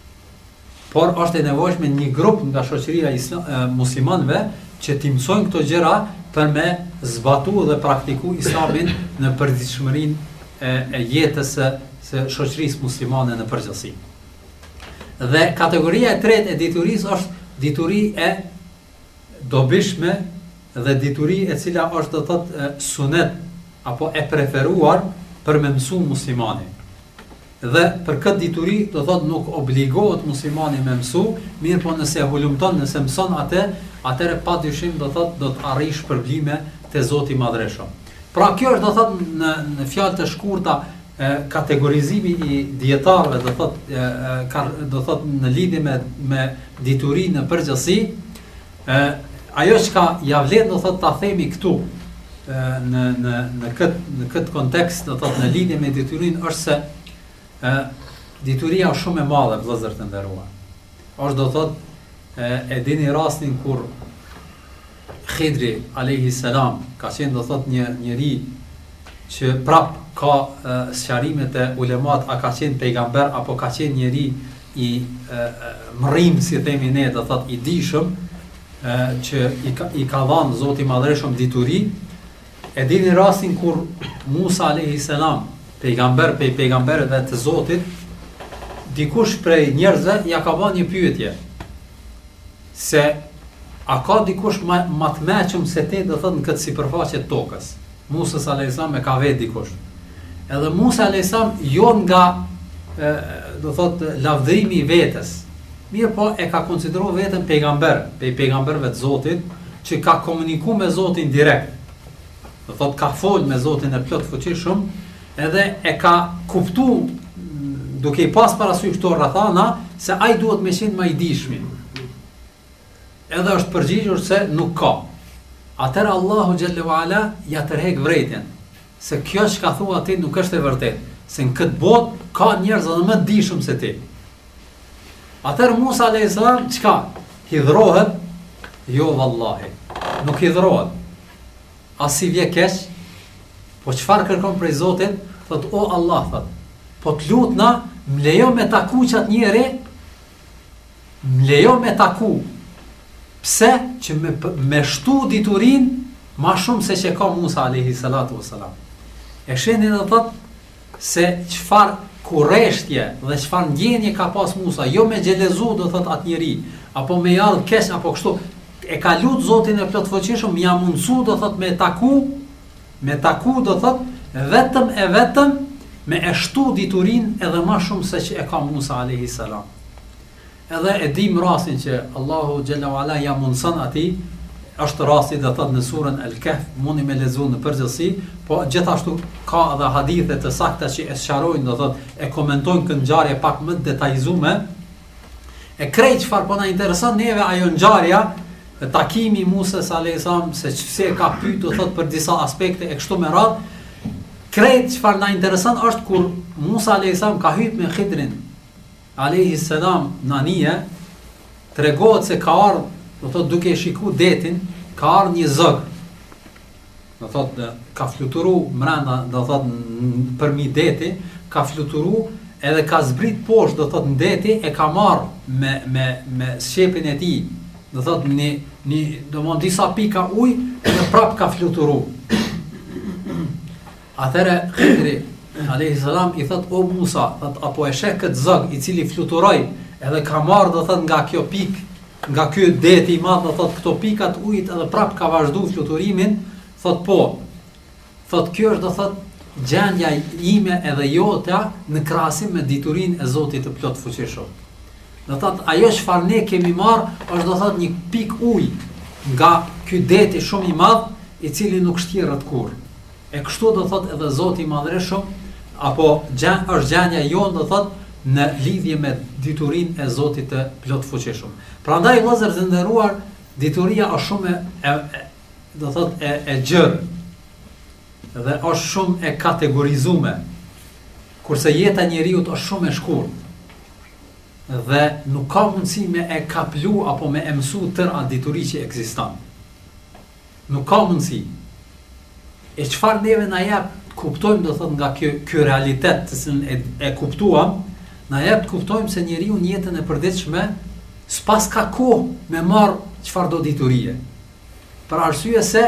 Por është e nevojshme një grup nga shoqëria e muslimanëve që t'i mësojnë këto gjëra për me zbatu dhe praktiku Islamin në përditshmërinë e, e jetës së, së shoqërisë muslimane në përgjithësi. Dhe kategoria e tretë e diturisë është dituri e dobishme dhe dituri e cila është do thotë sunet apo e preferuar për me mësu muslimani. Dhe për këtë dituri do thot nuk obligohet muslimani me mësu, mirë po nëse e hulumton, nëse mëson atë, atëre pa dyshim do thot do të arrish shpërblime te Zoti i Madhreshëm. Pra kjo është do thot në, në fjalë të shkurta e, kategorizimi i dietarëve do thot e, ka, do thot në lidhje me me diturinë në përgjithësi, e, ajo çka ja vlen do thot ta themi këtu e, në në në këtë në këtë kontekst do thot në lidhje me diturinë është se E, dituria është shumë e madhe, vëllezër të nderuar. Është do thot e, e dini rastin kur Khidri alayhi salam ka qenë do thot një njeri që prap ka uh, sqarimet e ulemat, a ka qenë pejgamber apo ka qenë njeri i uh, mrrim, si themi ne, do thot i dijshëm, uh, që i ka, i ka dhënë Zoti i Madhreshëm dituri. E dini rastin kur Musa alayhi salam, pejgamber pe pejgamberëve të Zotit, dikush prej njerëzve ja ka bën një pyetje se a ka dikush ma, ma të meqëm se te, do thot, në këtë sipërfaqe të tokës. Musa alayhis salam e ka vetë dikush. Edhe Musa alayhis salam jo nga e, do thot lavdërimi i vetes. Mirë po e ka konsideruar veten pejgamber, pe pejgamberëve të Zotit, që ka komunikuar me Zotin direkt. Do thot ka fol me Zotin e plot fuqishëm, edhe e ka kuptuar duke i pas parasysh këto rrethana se ai duhet me qenë më i dijshmi. Edhe është përgjigjur se nuk ka. Atëherë Allahu xhallahu ala ja tërheq vërejtjen, se kjo që ka thua ti nuk është e vërtetë, se në këtë botë ka njerëz edhe më të dijshëm se ti. Atëherë Musa alayhis salam çka? Hidhrohet? Jo vallahi, nuk hidhrohet. As si vje keq, po çfarë kërkon prej Zotit? Thot o Allah, thot, po të lutna, më lejo me taku qatë njeri, më lejo me taku. Pse? Që me, me shtu diturin ma shumë se që ka Musa alayhi salatu wassalam. E shenin dhe thot se qëfar kureshtje dhe qëfar ndjenje ka pas Musa, jo me gjelezu do thot atë njeri, apo me jallë kesh, apo kështu, e ka lutë Zotin e plot fuqishëm, ja mundsu do thot me taku, me taku do thot, vetëm e vetëm me e shtu diturin edhe ma shumë se që e ka Musa alayhi salam. Edhe e dim rastin që Allahu xhallahu ala ja mundson atij, është rasti do thot në surën Al-Kahf, mundi me lexuar në përgjithësi, po gjithashtu ka edhe hadithe të sakta që e sqarojnë, do thot e komentojnë këtë ngjarje pak më detajzuar. E krejt çfarë po na intereson neve ajo ngjarja, takimi i Musa alayhis salam, se çse ka pyet do thot për disa aspekte e kështu me radhë. Krejt çfarë na intereson është kur Musa alayhis salam ka hyrë me Khidrin alayhis salam në anije, tregohet se ka ardhur, do thot duke shiku detin, ka ardhur një zog. Do thot ka fluturu mbrenda, do thot përmi deti, ka fluturu edhe ka zbrit poshtë, do thot në deti, e ka marrë me me me shepin e tij, do thot një një domon disa pika ujë dhe prap ka fluturu. Atëre Khidri alayhis salam i thot o Musa, thot apo e sheh këtë zog i cili fluturoi, edhe ka marrë do thot nga kjo pikë, nga ky deti i madh, do thot këto pikat ujit edhe prap ka vazhduar fluturimin, thot po. Thot kjo është do thot gjendja ime edhe jota në krahasim me diturinë e Zotit të plot fuqishëm. Do thot ajo çfarë ne kemi marrë është do thot një pik ujë nga ky deti shumë i madh i cili nuk shtjerrët kurrë. E kështu do thot edhe Zoti i Madhreshëm, apo gjen, është gjendja jonë do thot në lidhje me diturinë e Zotit të plot fuqishëm. Prandaj vëllezër të nderuar, dituria është shumë e, e do thot e, e gjerë dhe është shumë e kategorizuar, kurse jeta e njeriu është shumë e shkurtë dhe nuk ka mundësi me e kaplu apo me e mësu tërë atë dituri që ekziston. Nuk ka mundësi. E çfarë neve na jep kuptojmë do thot nga kjo ky realitet të cilën e, e kuptuam, na jep të kuptojmë se njeriu në jetën e përditshme s'pas ka kohë me marr çfarë do diturie. Për arsye se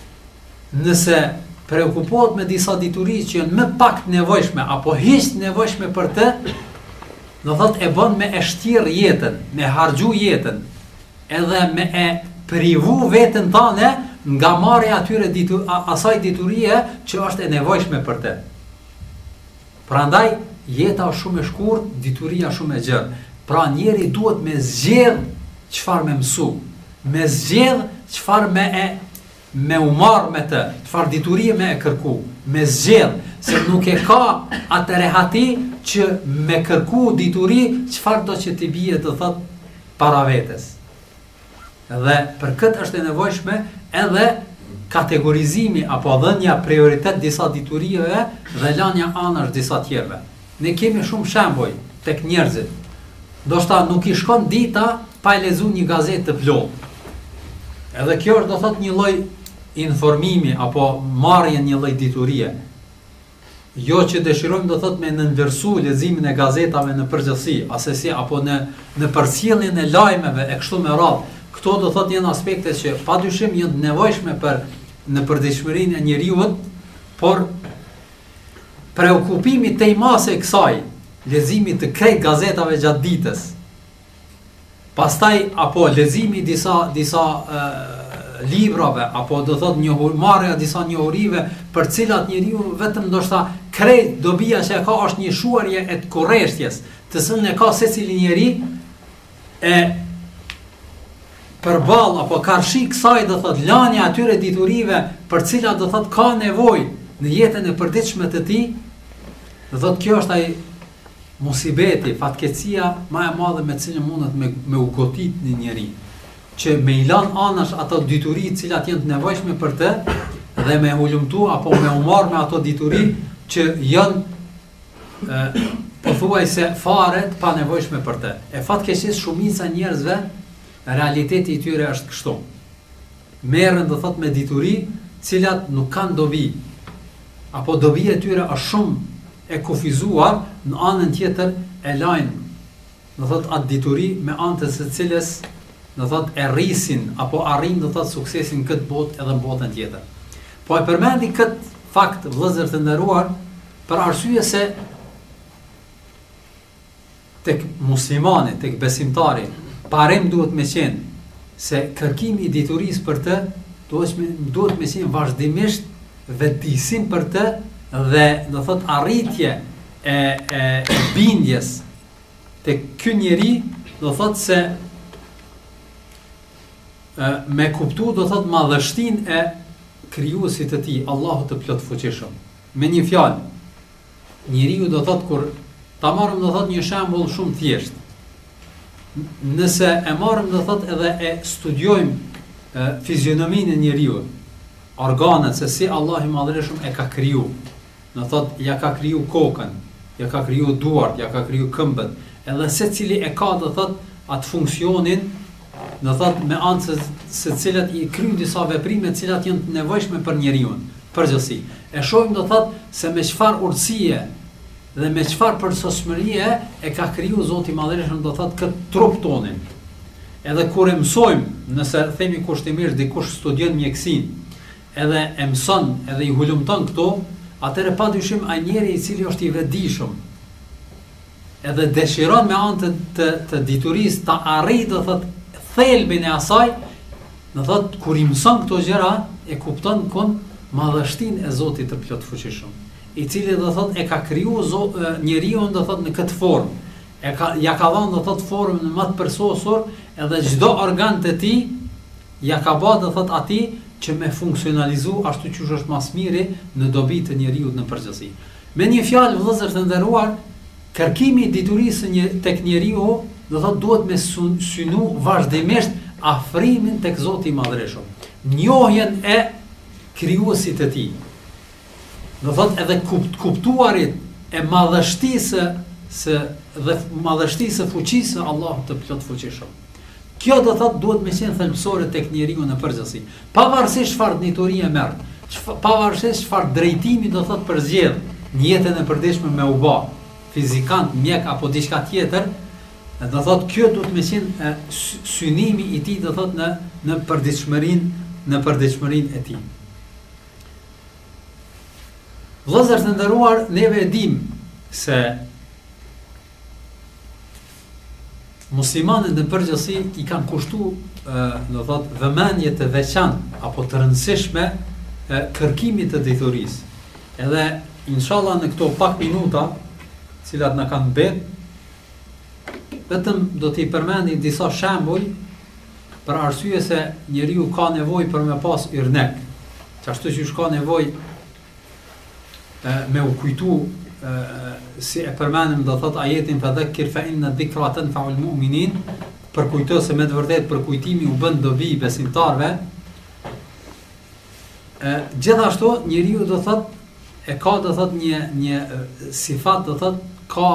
nëse preokupohet me disa dituri që janë më pak të nevojshme apo hiç të nevojshme për të, do thot e bën me e shtrirë jetën, me harxhu jetën, edhe me e privu veten tane nga marrja atyre ditur, asaj diturie që është e nevojshme për të. Prandaj jeta është shumë e shkurtë, dituria shumë e gjerë. Pra njeri duhet me zgjedh çfarë me mësu, me zgjedh çfarë me e me u marr me të, çfarë diturie me e kërku, me zgjedh, se nuk e ka atë rehati që me kërku dituri çfarë do që t'i bie të thot para vetes. Dhe për këtë është e nevojshme edhe kategorizimi apo dhënia prioritet disa diturive dhe lënia anash disa tjerëve. Ne kemi shumë shembuj tek njerëzit. Ndoshta nuk i shkon dita pa e lexuar një gazetë të plotë. Edhe kjo është do thot një lloj informimi apo marrje një lloj diturie. Jo që dëshirojmë do thot me nënvlerësu leximin e gazetave në përgjithësi, asesi apo në në përcjelljen e lajmeve e kështu me radhë. Këto do thot janë aspekte që padyshim janë të nevojshme për në përditshmërinë e njeriu, por preokupimi tej mase e kësaj, leximi të krejt gazetave gjatë ditës. Pastaj apo leximi disa disa uh, librave apo do thot njohur marrja disa njohurive për cilat njeriu vetëm ndoshta krejt dobia që e ka është një shuarje e të korreshtjes, të cilën e ka secili njeri e përballë apo karshi kësaj do thot lania atyre diturive për cilat do thot ka nevojë në jetën e përditshme të tij, do thot kjo është ai musibeti, fatkeqësia më e madhe me cilën mundet me, me u gotit një njeri, që me i lan anash ato dituri të cilat janë të nevojshme për të dhe me hulumtu apo me u marr me ato dituri që janë pothuajse fare të pa nevojshme për të. E fatkeqësisht shumica e njerëzve realiteti i tyre është kështu. Merren do thot me dituri të cilat nuk kanë dobi, apo dobia e tyre është shumë e kufizuar, në anën tjetër e lajnë, do thot atë dituri me anë të së cilës do thot e rrisin apo arrin do thot suksesin këtë botë edhe në botën tjetër. Po e përmendi këtë fakt vëllezër të nderuar për arsye se tek muslimani, tek besimtari, parim duhet me qenë se kërkimi i diturisë për të duhet me, duhet me qenë vazhdimisht vetëdijsim për të dhe do thot arritje e, e, e bindjes të ky njeri do thot se e, me kuptu do thot madhështin e krijuesit të tij, Allahu të plot fuqishëm. Me një fjalë, njeriu do thot kur ta marrim do thot një shembull shumë thjesht. Nëse e marrim do thot edhe e studiojmë fizionominë e njeriu, organet se si Allah i madhëreshëm e ka kriju. Do thot ja ka kriju kokën, ja ka kriju duart, ja ka kriju këmbët, edhe secili e ka do thot atë funksionin, do thot me anë se, se cilat i kryen disa veprime të cilat janë të nevojshme për njeriu. Përgjithësi, e shohim do thot se me çfarë urtësie dhe me çfarë përsosmërie e ka kriju Zoti i Madhërisht do thot këtë trup tonin. Edhe kur e mësojmë, nëse themi kushtimisht dikush studion mjekësinë, edhe e mëson, edhe i hulumton këto, atëherë padyshim ai njeri i cili është i vetëdijshëm, edhe dëshiron me anë të, të, të diturisë ta arrijë do thot thelbin e asaj, do thot kur i mëson këto gjëra e kupton kon madhështinë e Zotit të plot fuqishëm, i cili do thot e ka kriju njeriu do thot në këtë formë, e ka ja ka dhënë do thot formën më të përsosur, edhe çdo organ të tij ja ka bërë do thot atij që me funksionalizu ashtu që është mas miri në dobi të njeriut në përgjithësi. Me një fjalë vëllezër të nderuar, kërkimi i diturisë një tek njeriu do thot duhet me synu vazhdimisht afrimin tek Zoti i Madhërisht, njohjen e krijuesit të tij. Do thot edhe kupt, kuptuarit e madhështisë së dhe madhështisë fuqisë Allahut të plot fuqishëm. Kjo do thot duhet me qenë thelbësore tek njeriu në përgjithësi. Pavarësisht çfarë diturie merr, pavarësisht çfarë drejtimi do thot përzgjedh në jetën e përditshme me u bë, fizikant, mjek apo diçka tjetër, do thot kjo duhet me qenë synimi i tij do thot në në përditshmërinë në përditshmërinë e tij. Vëllezër të nderuar, neve e dim se muslimanët në përgjithësi i kanë kushtu do thot vëmendje të veçantë apo të rëndësishme kërkimit të diturisë. Edhe inshallah në këto pak minuta, të cilat na kanë mbet, vetëm do t'i përmendim disa shembuj për arsye se njeriu ka nevojë për me pas yrnek. Ashtu që ka nevojë me u kujtu si e përmenim do thot ajetin fadhakkir fa inna dhikra tanfa'ul mu'minin, për kujto se me të vërtet për kujtimi u bën dobi besimtarve. Gjithashtu njeriu do thot e ka do thot një një sifat do thot ka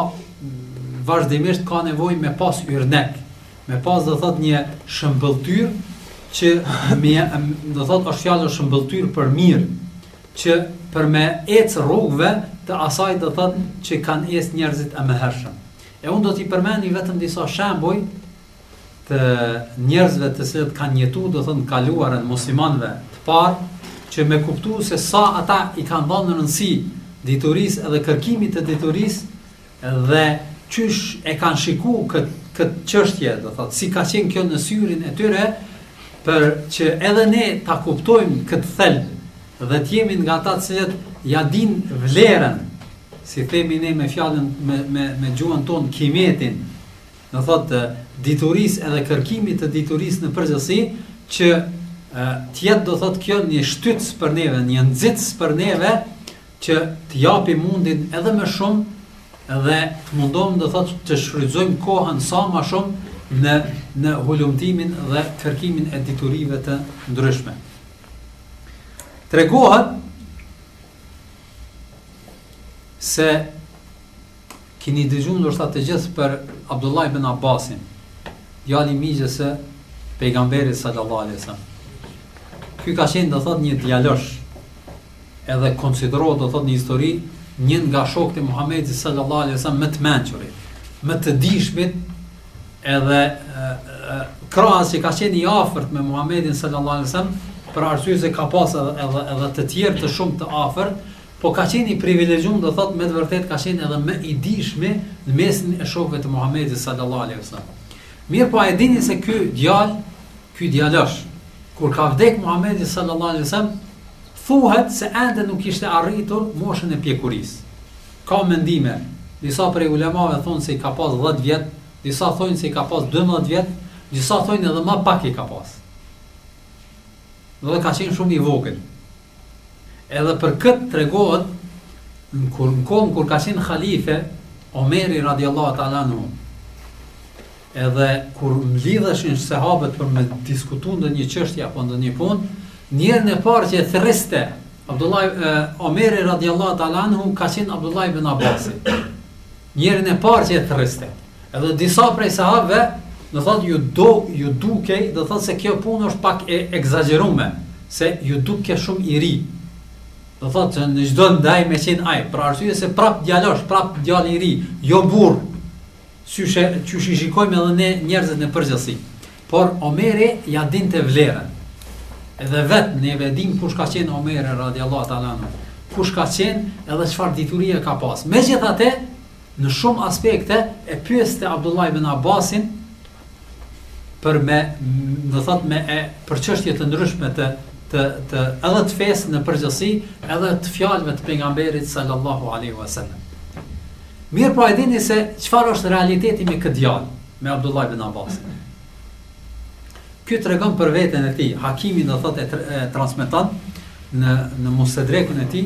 vazhdimisht ka nevojë me pas yrnek, me pas do thot një shëmbëlltyr që me, do thot është fjallë është shëmbëltyr për mirë, që për me ecë rrugëve të asaj do thot që kanë ecë njerëzit e mëhershëm. E unë do t'i përmeni vetëm disa shembuj të njerëzve të cilët kanë jetu, do thot në kaluarën muslimanëve të parë, që me kuptu se sa ata i kanë dhënë në rëndësi diturisë edhe kërkimit të diturisë dhe qysh e kanë shiku këtë këtë çështje, do thot, si ka qenë kjo në syrin e tyre, për që edhe ne ta kuptojmë këtë thelb dhe të jemi nga ata të cilët ja din vlerën, si themi ne me fjalën me me me gjuhën tonë kimetin, do thot diturisë edhe kërkimit të diturisë në përgjithësi, që të jetë do thot kjo një shtytës për neve, një nxitës për neve që të japi mundin edhe më shumë dhe të mundohem do thot të shfrytëzojmë kohën sa më shumë në në hulumtimin dhe kërkimin e diturive të ndryshme. Tregohet se keni dëgjuar ndoshta të gjithë për Abdullah ibn Abbasin, djali i miqës së pejgamberit sallallahu alaihi wasallam. Ky ka qenë do thot një djalosh, edhe konsiderohet do thot në histori një nga shokët e Muhamedit sallallahu alaihi wasallam më të mençurit, më të dishmit, edhe krahas që ka qenë i afërt me Muhamedit sallallahu alaihi wasallam, për arsye se ka pas edhe, edhe, edhe të tjerë të shumë të afërt, po ka qenë i privilegjuar, do thot me të vërtet ka qenë edhe më i dishmi në mesin e shokëve të Muhamedit sallallahu alaihi wasallam. Mirë, po e dini se ky djalë, ky djalosh, kur ka vdek Muhamedi sallallahu alaihi wasallam, thuhet se ende nuk ishte arritur moshën e pjekurisë. Ka mendime, disa prej ulemave thonë se i ka pas dhjetë vjet, disa thonë se i ka pas dymbëdhjetë vjet, disa thonë edhe më pak i ka pas. Dhe ka qenë shumë i vogël. Edhe për këtë tregohet në kur në kohën kur ka qenë halife Omeri radiallahu ta'ala anhu. Edhe kur mlidheshin sahabët për me diskutu ndonjë çështje apo ndonjë punë, njerën e parë që e thriste Abdullah eh, Omeri radiallahu ta'ala anhu ka qenë Abdullah ibn Abbasi. Njerën e parë që e thriste. Edhe disa prej sahabëve do thot ju do ju dukej, do thot se kjo punë është pak e egzageruar, se ju duke shumë i ri. Do thot që në çdo ndaj me qenë ai, për arsye se prap djalosh, prap djalë i ri, jo burr. Qyshe qysh i shikojmë edhe ne njerëzit në përgjithësi. Por Omeri ja dinte vlerën. Edhe vetë neve dim kush ka qenë Omeri radiallahu ta'ala anhu, kush ka qenë edhe çfarë diturie ka pas. Megjithatë, në shumë aspekte e pyeste Abdullah ibn Abbasin për me, do thot me e për çështje të ndryshme të të të edhe të fesë në përgjithësi, edhe të fjalëve të pejgamberit sallallahu alaihi wasallam. Mirë, po e dini se çfarë është realiteti me këtë djalë, me Abdullah ibn Abbasin. Ky tregon për veten e tij, Hakimi do thotë e, e transmeton në në Mustadrekun e tij.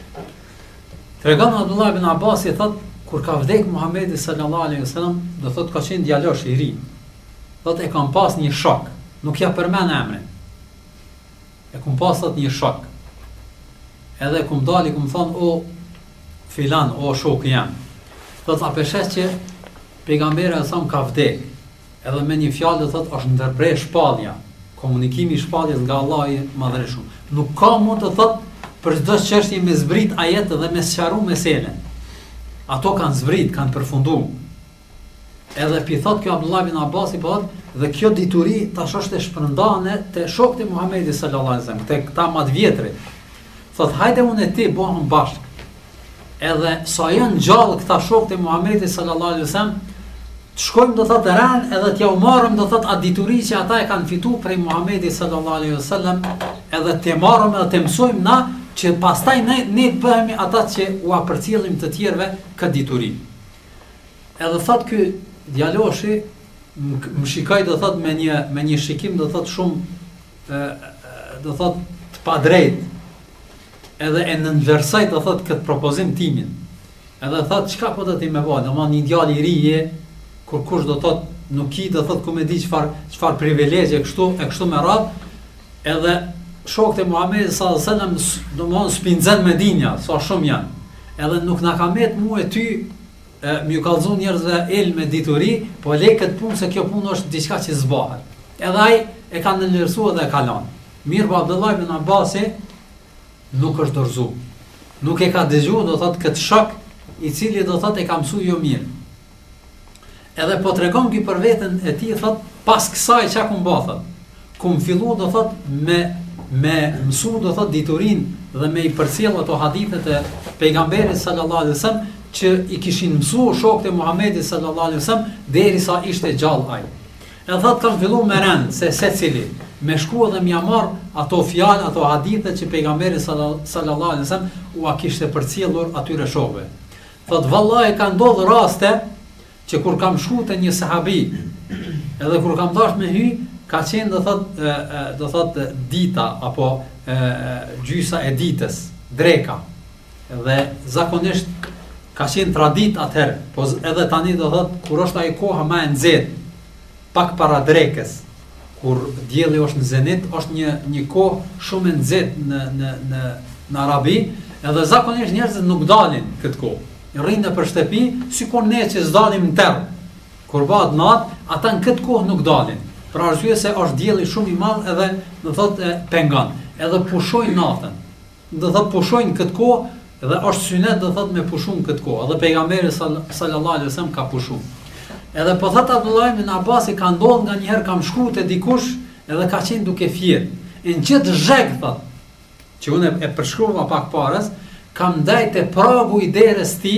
Tregon Abdullah ibn Abbasi thotë kur ka vdek Muhamedi sallallahu alaihi wasallam, do thotë ka qenë djalosh i ri. Thotë e kam pas një shok, nuk ja përmend emrin. E kam pas thotë një shok. Edhe kum dali kum thon o filan, o shoku jam. Thotë a peshes që pejgamberi sa ka vdek. Edhe me një fjalë do thotë është ndërprer shpallja, komunikimi i shpalljes nga Allahu i Madhërisht. Nuk ka mund të thotë për çdo çështje me zbrit ajet dhe me sqaru meselen. Ato kanë zbrit, kanë përfunduar. Edhe pi thot kjo Abdullah ibn Abbasi po dhe kjo dituri tash është e shpërndane te shokët e Muhamedit sallallahu alaihi wasallam, te këta më të vjetrit. Thot hajde unë e ti bëhëm bashkë. Edhe sa janë gjallë këta shokët e Muhamedit sallallahu alaihi wasallam, të shkojmë do thotë ran edhe t'ja u marrëm do thotë atë dituri që ata e kanë fituar prej Muhamedit sallallahu alaihi wasallam, edhe t'e marrëm edhe t'e mësojmë na që pastaj ne ne bëhemi ata që u apërcjellim të tjerëve këtë dituri. Edhe thot ky djaloshi më shikoi do thot me një me një shikim do thot shumë e, do thot të padrejt. Edhe e nënversoi do thot këtë propozim timin. Edhe thot çka po do ti më bëj, domethënë një djalë i ri je, kur kush do thot nuk i do thot ku më di çfar çfar privilegje kështu e kështu me radhë. Edhe shokët e Muhamedit sallallahu alaihi wasallam domthon spinxen me dinja, sa shumë janë. Edhe nuk na ka met mua e ty e, më u kallzon njerëzve el me dituri, po le këtë punë se kjo punë është diçka që zbahet. Edhe ai e ka ndërsuar dhe e ka lanë. Mirë po Abdullah ibn Abbasi nuk është dorzu. Nuk e ka dëgjuar, do thot këtë shok i cili do thot e ka mësuar jo mirë. Edhe po tregon ki për veten e tij thot pas kësaj çka kum bë thot. Kum fillu do thot me me mësu do thot diturinë dhe me i përcjell ato hadithet e pejgamberit sallallahu alaihi wasallam që i kishin mësuar shokët e Muhamedit sallallahu alaihi wasallam derisa ishte gjallë ai. E thot kam fillu me rënd se secili me shku edhe m'ja marr ato fjalë, ato hadithe që pejgamberi sallallahu alaihi wasallam u a kishte përcjellur atyre shokëve. Thot vallahi ka ndodhur raste që kur kam shku te një sahabi, edhe kur kam dash me hy, ka qenë do thot e, e, do thot dita apo e, gjysa e ditës, dreka. Dhe zakonisht ka qenë tradit atëherë, po edhe tani do thot kur është ai koha më e nxehtë, pak para drekës, kur dielli është në zenit, është një një kohë shumë e nxehtë në në në në Arabi, edhe zakonisht njerëzit nuk dalin këtë kohë. Rrinë për shtëpi, sikur ne që s'dalim në terr. Kur bëhet natë, ata në këtë kohë nuk dalin. Për arsye se është dielli shumë i madh edhe do thotë pengon. Edhe pushojnë natën. Do thotë pushojnë këtë kohë dhe është synet do thotë me pushun këtë kohë. Edhe pejgamberi sallallahu alaihi wasallam ka pushuar. Edhe po thot Abdullah ibn Abbasi ka ndodhur nganjëherë kam shku te dikush edhe ka qenë duke fjet. Në çet zheg thot, që unë e përshkruava pak parës, kam ndaj te pragu i derës ti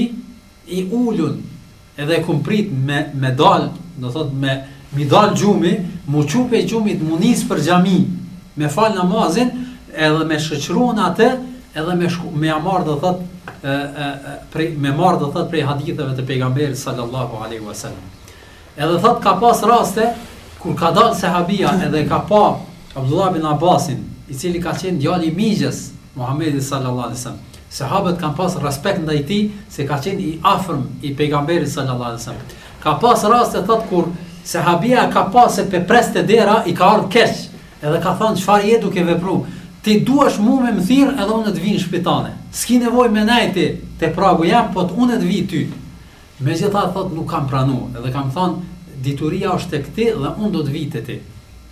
i ulun, edhe kum prit me me dal, do thot me mi dal gjumi, mu qupe gjumit mu nis për xhami, me fal namazin, edhe me shoqëruan atë, edhe me shku, me amar do thot e, e, prej, me marr do thot prej haditheve të pejgamberit sallallahu alaihi wasallam. Edhe thot ka pas raste kur ka dal sahabia edhe ka pa Abdullah ibn Abbasin, i cili ka qenë djali i migjës Muhamedit sallallahu alaihi wasallam. Sahabët kanë pas respekt ndaj tij se ka qenë i afërm i pejgamberit sallallahu alaihi wasallam. Ka pas raste thot kur sahabia ka pas se pe preste dera i ka ardhur keq, edhe ka thënë çfarë je duke vepruar. Ti duash mu me më thirr edhe unë të vi në shpitane. S'ki nevojë me nejti te pragu jam, po unë të vi ty. Megjithatë thot nuk kam pranuar, edhe kam thënë dituria është tek ti dhe unë do të vi te ti.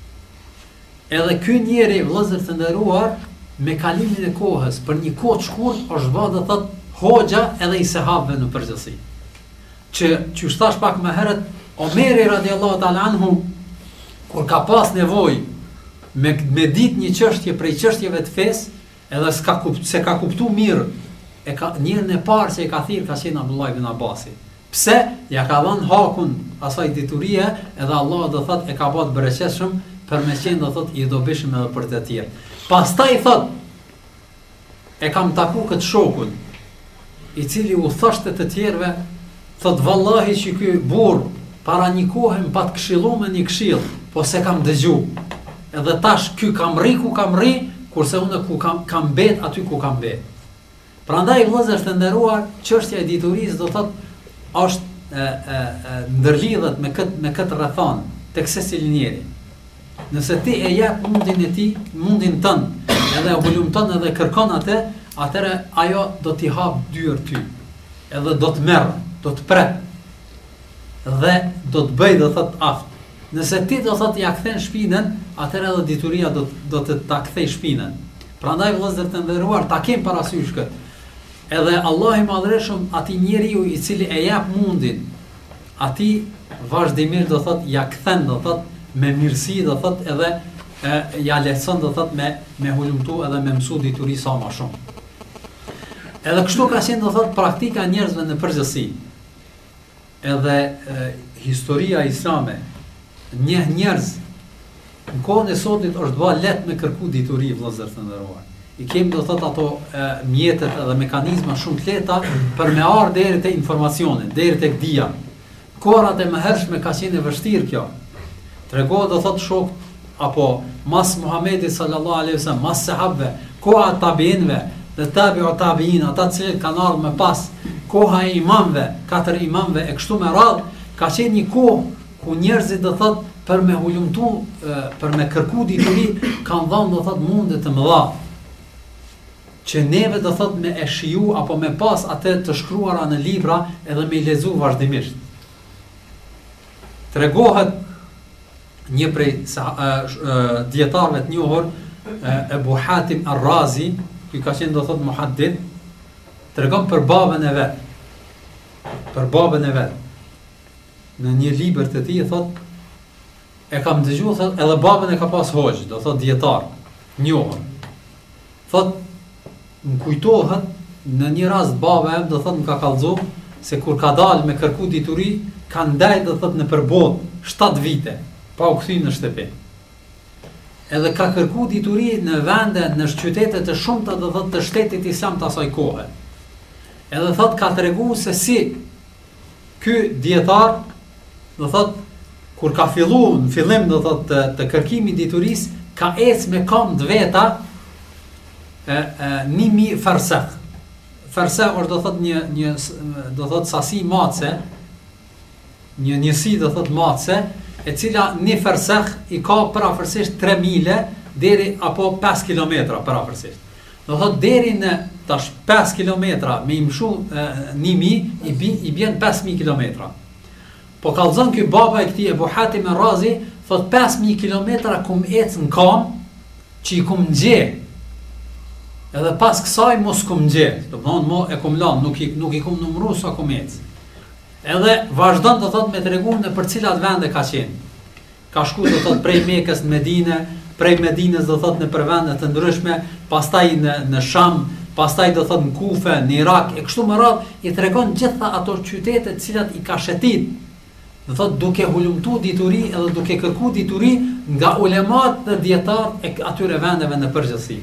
Edhe ky njeri vëllezër të nderuar me kalimin e kohës, për një kohë të shkurt është bërë dhe thot hoxha edhe i sahabëve në përgjithësi. Që që thash pak më herët, Omeri radiallahu ta'ala anhu kur ka pas nevojë me me ditë një çështje prej çështjeve të fesë, edhe s'ka kupt, se ka kuptuar mirë, e ka njërin e parë që e ka thirr ka qenë Abdullah ibn Abbasi. Pse? Ja ka dhënë hakun asaj diturie, edhe Allah do thot e ka bërë bereqetshëm për me qenë do thot i dobishëm edhe për të tjerë. Pastaj thot e kam taku këtë shokun i cili u thoshte të tjerëve, thot vallahi që ky burr para një kohë më pat këshillu me një këshill, po se kam dëgju. Edhe tash ky kam rri ku kam rri, kurse unë ku kam kam bet aty ku kam bet. Prandaj vëllezër të nderuar, çështja e diturisë do thot është e, e, e, ndërlidhet me kët me këtë rrethon tek secili njeri. Nëse ti e jep mundin e ti, mundin tënd, edhe e volumton edhe kërkon atë, atëre ajo do t'i hap dyer ty. Edhe do të merr, do të pret. Dhe do të bëj do thot aft. Nëse ti do thot ja kthen shpinën, atëherë edhe dituria do do të ta kthej shpinën. Prandaj vëllezër të nderuar, ta kem parasysh këtë. Edhe Allah i madhreshëm atij njeriu i cili e jep mundin, atij vazhdimisht do thot ja kthen do thot me mirësi do thot edhe e, ja lehtëson do thot me me hulumtu edhe me mësu dituri sa më shumë. Edhe kështu ka qenë do thot praktika e njerëzve në përgjithësi. Edhe e, historia islame një njerëz në kohën e sotit është bërë lehtë me kërku dituri vëllezër të nderuar. I kemi do thot ato e, mjetet edhe mekanizma shumë të lehta për me ardhur deri te informacioni, deri tek dia. Kohrat e mëhershme ka qenë e vështirë kjo. Tregohet do thot shok apo mas Muhamedit sallallahu alaihi wasallam, mas sahabëve, koha e tabiinëve, dhe tabi'u tabi'in, ata të cilët kanë ardhur më pas, koha e imamëve, katër imamëve e kështu me radhë, ka qenë një kohë ku njerëzit do thot për me hulumtu, për me kërku dituri, kanë dhënë do thot munde të mëdha. Që neve do thot me e shiju apo me pas atë të shkruara në libra edhe me i lexu vazhdimisht. Tregohet një prej sa, uh, uh, dietarëve të njohur, uh, Ebu Hatim Ar-Razi, ky ka qenë do thot muhaddith, tregon për babën e vet. Për babën e vet. Në një libër të tij thot e kam dëgjuar thot edhe babën e ka pas hoxh, do thot dietar, njohur. Thot më kujtohet në një rast baba em do thot më ka kallëzu se kur ka dalë me kërku dituri, ka ndaj do thot në përbot shtatë vite, pa u kthy në shtëpi. Edhe ka kërku dituri në vende, në qytete të shumta do thot të shtetit islam të asaj kohe. Edhe thot ka tregu se si ky dietar do thot kur ka fillu në fillim do thot të, të kërkimi dituris, ka ecë me kam të veta e, e, një mi fersek. Fersek është do thot një, një do thot sasi matëse, një njësi do thot matëse, e cila një fersek i ka parafërsisht tre mile deri apo pesë kilometra parafërsisht. Do thot deri në tash pesë kilometra me imshu një mi i, bi, i bjen pesë mijë kilometra. Po kallëzon ky baba e këtij Ebu Hatim Ar-Razi, thot pesë mijë kilometra kum ecë në kam, që i kum ngje. Edhe pas kësaj mos kum ngje. Do të thonë mo e kum lan, nuk i nuk i kum numëru sa kum ecë. Edhe vazhdon të thot me tregu në për cilat vende ka qenë. Ka shku do thot prej Mekës në Medinë, prej Medinës do thot në për vende të ndryshme, pastaj në në Sham, pastaj do thot në Kufe, në Irak, e kështu me radhë i tregon gjitha ato qytete të cilat i ka shetit. Do thot duke hulumtu dituri edhe duke kërku dituri nga ulemat dhe dietarët e atyre vendeve në përgjithësi.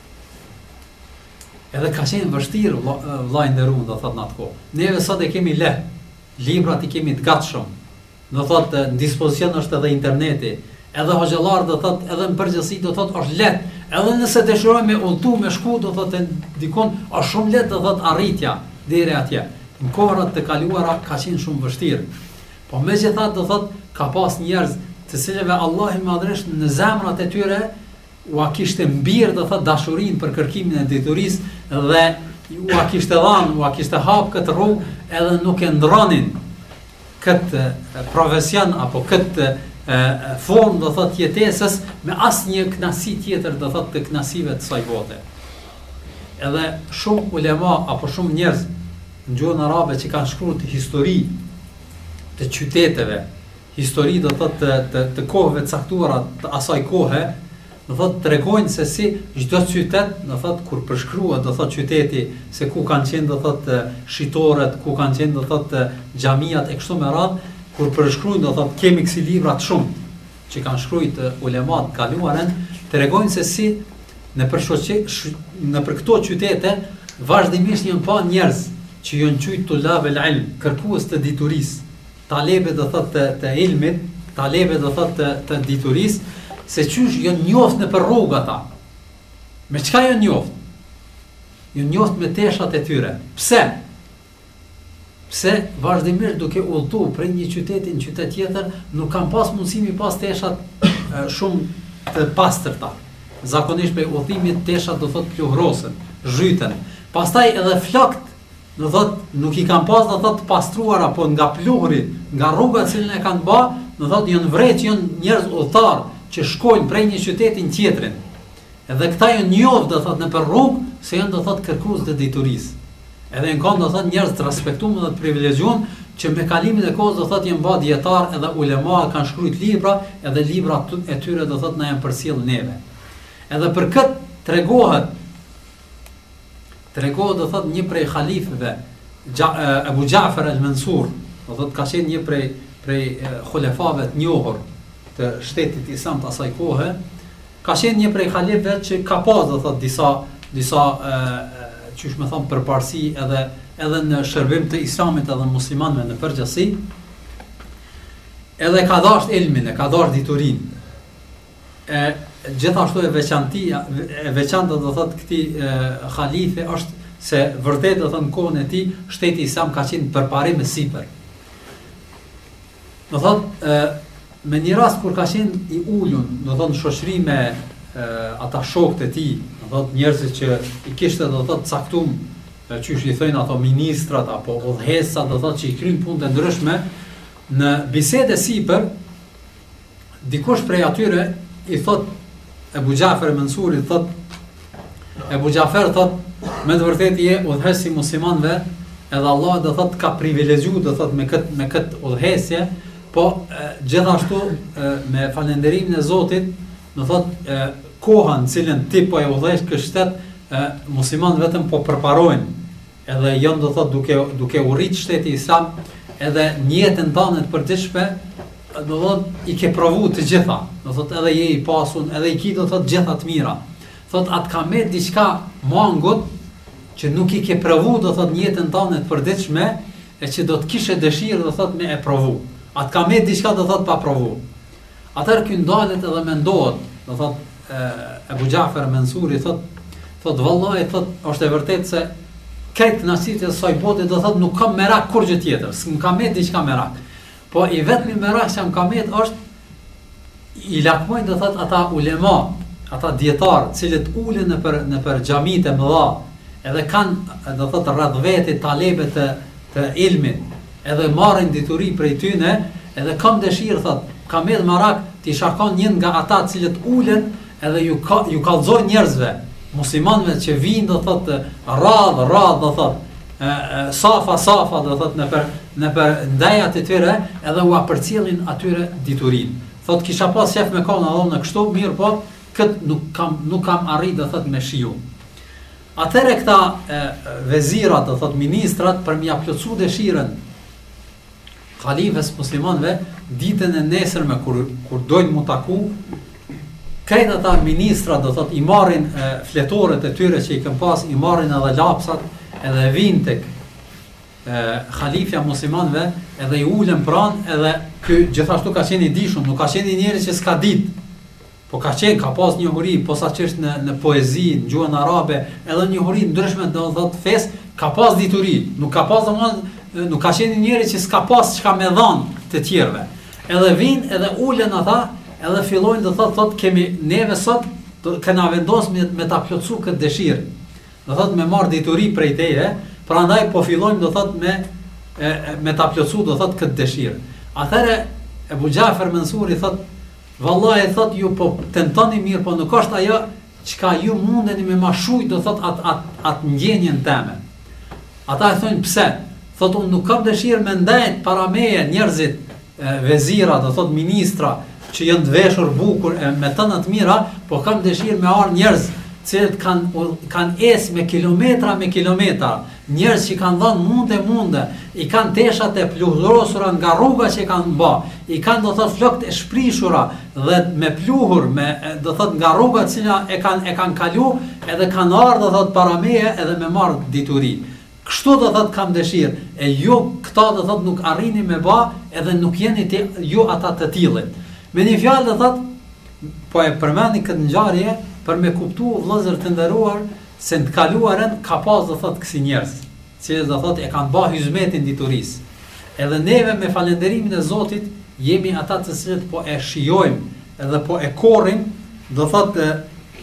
Edhe ka qenë vështirë vllai nderuar do thot në atë kohë. Neve sot e kemi lehtë, librat i kemi të gatshëm. Do thot në dispozicion është edhe interneti, edhe hoxhallar do thot edhe në përgjithësi do thot është lehtë. Edhe nëse dëshirojmë me udhtu me shku do thot dikon është shumë lehtë do thot arritja deri atje. Në kohrat të kaluara ka qenë shumë vështirë. Po me gjithat do thot, ka pas njerëz të cilëve Allah i madhërisht në zemrat e tyre ua kishte mbirë do thot dashurin për kërkimin e dituris dhe ua kishte dhanë, ua kishte hap këtë rrugë edhe nuk e ndronin këtë profesion apo këtë formë do thot jetesës me asnjë knasi tjetër do thot të knasive të saj bote. Edhe shumë ulema apo shumë njerëz në gjuhën arabe që kanë shkruar të histori të qyteteve, histori do thot të, të, të kohëve të caktuara të asaj kohe, do thot tregojnë se si çdo qytet, do thot kur përshkruhet do thot qyteti, se ku kanë qenë do thot shitoret, ku kanë qenë do thot xhamiat e kështu me radhë, kur përshkruajnë do thot kemi kësi libra të shumë që kanë shkruajtur ulemat kaluarën, tregojnë se si në për në për këto qytete vazhdimisht janë pa njerëz që janë qujt tulabel ilm, kërkues të diturisë, talebe do thot të, të ilmit, talebe do thot të, të dituris, se qysh janë njoft në për rrugë ata. Me çka janë njoft? Janë njoft me teshat e tyre. Pse? Pse vazhdimisht duke udhëtu prej një qyteti në qytet tjetër, nuk kanë pas mundësi mi pas teshat e, shumë të pastërta. Zakonisht për udhëtimit teshat do thot pluhrosen, zhyten. Pastaj edhe flokët do thot nuk i kanë pas do thot pastruar apo nga pluhuri, nga rruga që cilën e kanë bë, do thot janë vrejt, janë njerëz udhëtar që shkojnë prej një qyteti në tjetrin. Edhe këta janë njoft do thot në për rrugë se janë do thot kërkues të diturisë. Edhe në kanë do thot njerëz të respektuar dhe të privilegjuar që me kalimin e kohës do thot janë bë dietar edhe ulema kanë shkruajt libra, edhe libra e tyre do thot na janë përcjell neve. Edhe për këtë tregohet tregohet do thot një prej halifëve, Abu Ja'far al-Mansur, do thot ka qenë një prej prej xulefave të njohur të shtetit islam të asaj kohe, ka qenë një prej halifëve që ka pas do thot disa disa çish më thon përparësi edhe edhe në shërbim të islamit edhe muslimanëve në përgjithësi. Edhe ka dashur ilmin, e ka dashur diturinë. E gjithashtu e veçantia e veçanta do thot këtij halife është se vërtet do thot në kohën e tij shteti islam ka qenë përparim me sipër. Do thot e, me një rast kur ka qenë i ulun, do thot në shoqëri me e, ata shokët e tij, do thot njerëzit që i kishte do thot caktum, çysh i thënë ato ministrat apo udhëheqësat do thot që i kryin punë të ndryshme, në bisedë sipër dikush prej atyre i thot Ebu Gjafer Mansuri thot Ebu Gjafer thot me të vërtet je udhëhes si muslimanëve, edhe Allah do thot ka privilegju do thot me kët me kët udhëhesje, po e, gjithashtu e, me falënderimin e Zotit, do thot e, kohën cilën ti po e udhëhesh këtë shtet, muslimanët vetëm po përparojnë, edhe janë do thot duke duke u rrit shteti islam, edhe në jetën tënde të përditshme, do thot i ke provu të gjitha, do thot edhe je i pasun, edhe i ki do thot gjitha të mira. Thot atë ka me diçka mangut që nuk i ke provu do thot në jetën tënde të përditshme, e që do të kishe dëshirë do thot me e provu. Atë ka me diçka do thot pa provu. Atëherë ky ndalet edhe mendohet, do thot Ebu Gjafer Mansuri thot thot vallahi thot është e vërtetë se këtë kënaqësitë e saj bote do thot nuk kam merak kur gjë tjetër, s'm kam me diçka merak. Po i vetmi merak që më kam me është i lakmojnë do thot ata ulema, ata dietar, cilët ulen në për në për xhamitë e mëdha, edhe kanë do thot rreth vetë talebe të të ilmit, edhe marrin dituri prej tyne, edhe kam dëshirë thot, kam me merak ti shakon një nga ata të cilët ulen edhe ju ka, ju kallëzojnë njerëzve, muslimanëve që vinë do thot radh radh do thot e, e, safa safa do thot në për në për ndajat e tyre, edhe u apërcjellin atyre diturinë. Thot kisha pas shef me kanë edhe në kështu mirë, po kët nuk kam nuk kam arrit do thot me shiu. Atëre këta e, vezirat do thot ministrat për mja plotsu dëshirën halifes muslimanëve ditën e nesërme kur kur dojnë mu taku, krejt ata ministra do thot i marrin e, fletorët e tyre që i këm pas, i marrin edhe lapsat, edhe vinë tek e, halifja muslimanëve, edhe i ulen pranë, edhe ky gjithashtu ka qenë i dishum, nuk ka qenë njëri që s'ka ditë, po ka qenë, ka pas njohuri, posaçërisht në në poezi, në gjuhën arabe, edhe njohuri ndryshme do thot fes, ka pas dituri, nuk ka pas domosdoshmë, nuk ka qenë njëri që s'ka pas çka me dhanë të tjerëve. Edhe vinë, edhe ulen ata, edhe fillojnë do thot thot kemi neve sot kena vendos me, me ta plotsu këtë dëshirë. Do thot me marr dituri prej teje, prandaj po fillojmë do thot me e, me ta plotsu do thot këtë dëshirë. Atëherë Ebu Gjafer Mansuri thot vallahi thot ju po tentoni mirë, po nuk është ajo çka ju mundeni me ma shujt do thot atë at, at ndjenjen teme. Ata e thonë pse? Thot unë nuk kam dëshirë me ndajt para meje njerëzit e, vezira, do thot ministra, që janë të veshur bukur e me të në të mira, po kam dëshirë me arë njerëz cilët kanë kan esë me kilometra me kilometra, njerëz që kanë dhënë munde munde, i kanë teshat e pluhrosura nga rruga që kanë bë, i kanë do thot flokët e shprishura dhe me pluhur, me do thot nga rruga që e kanë e kanë kalu, edhe kanë ardhur do thot para meje edhe me marr dituri. Kështu do thot kam dëshirë, e ju këta do thot nuk arrini me bë, edhe nuk jeni te, ju ata të tillët. Me një fjalë do thot, po e përmendni këtë ngjarje për me kuptu vëllezër të nderuar se në të kaluarën ka pas do thot kësi njerëz, që do thot e kanë bë hizmetin diturisë. Edhe neve me falënderimin e Zotit jemi ata të cilët po e shijojmë edhe po e korrim, do thot e,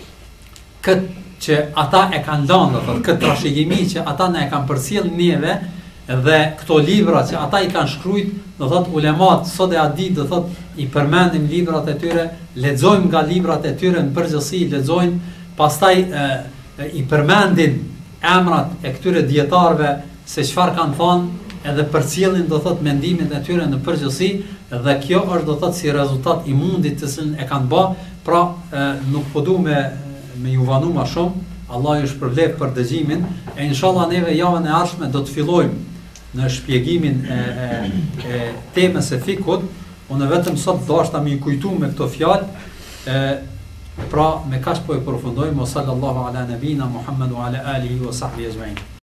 këtë që ata e kanë lënë, do thot këtë trashëgimi që ata na e kanë përcjell neve, dhe këto libra që ata i kanë shkruajt, do thot ulemat sot e atë ditë do thot i përmendim librat e tyre, lexojmë nga librat e tyre në përgjithësi, lexojmë, pastaj e, e, i përmendin emrat e këtyre dietarëve se çfarë kanë thënë, edhe përcjellin do thot mendimin e tyre në përgjithësi, dhe kjo është do thot si rezultat i mundit të cilën e kanë bë, pra e, nuk po du me me ju vanu ma shumë, Allah ju shpërblet për dëgjimin, e inshallah neve javën e ardhshme do të fillojmë në shpjegimin e, e, e temës së fikut. Unë vetëm sot dashta më kujtu me këto fjalë, e, pra me kaq po e përfundojmë, sallallahu ala nabina Muhammedu ala alihi wa sahbihi ajma'in.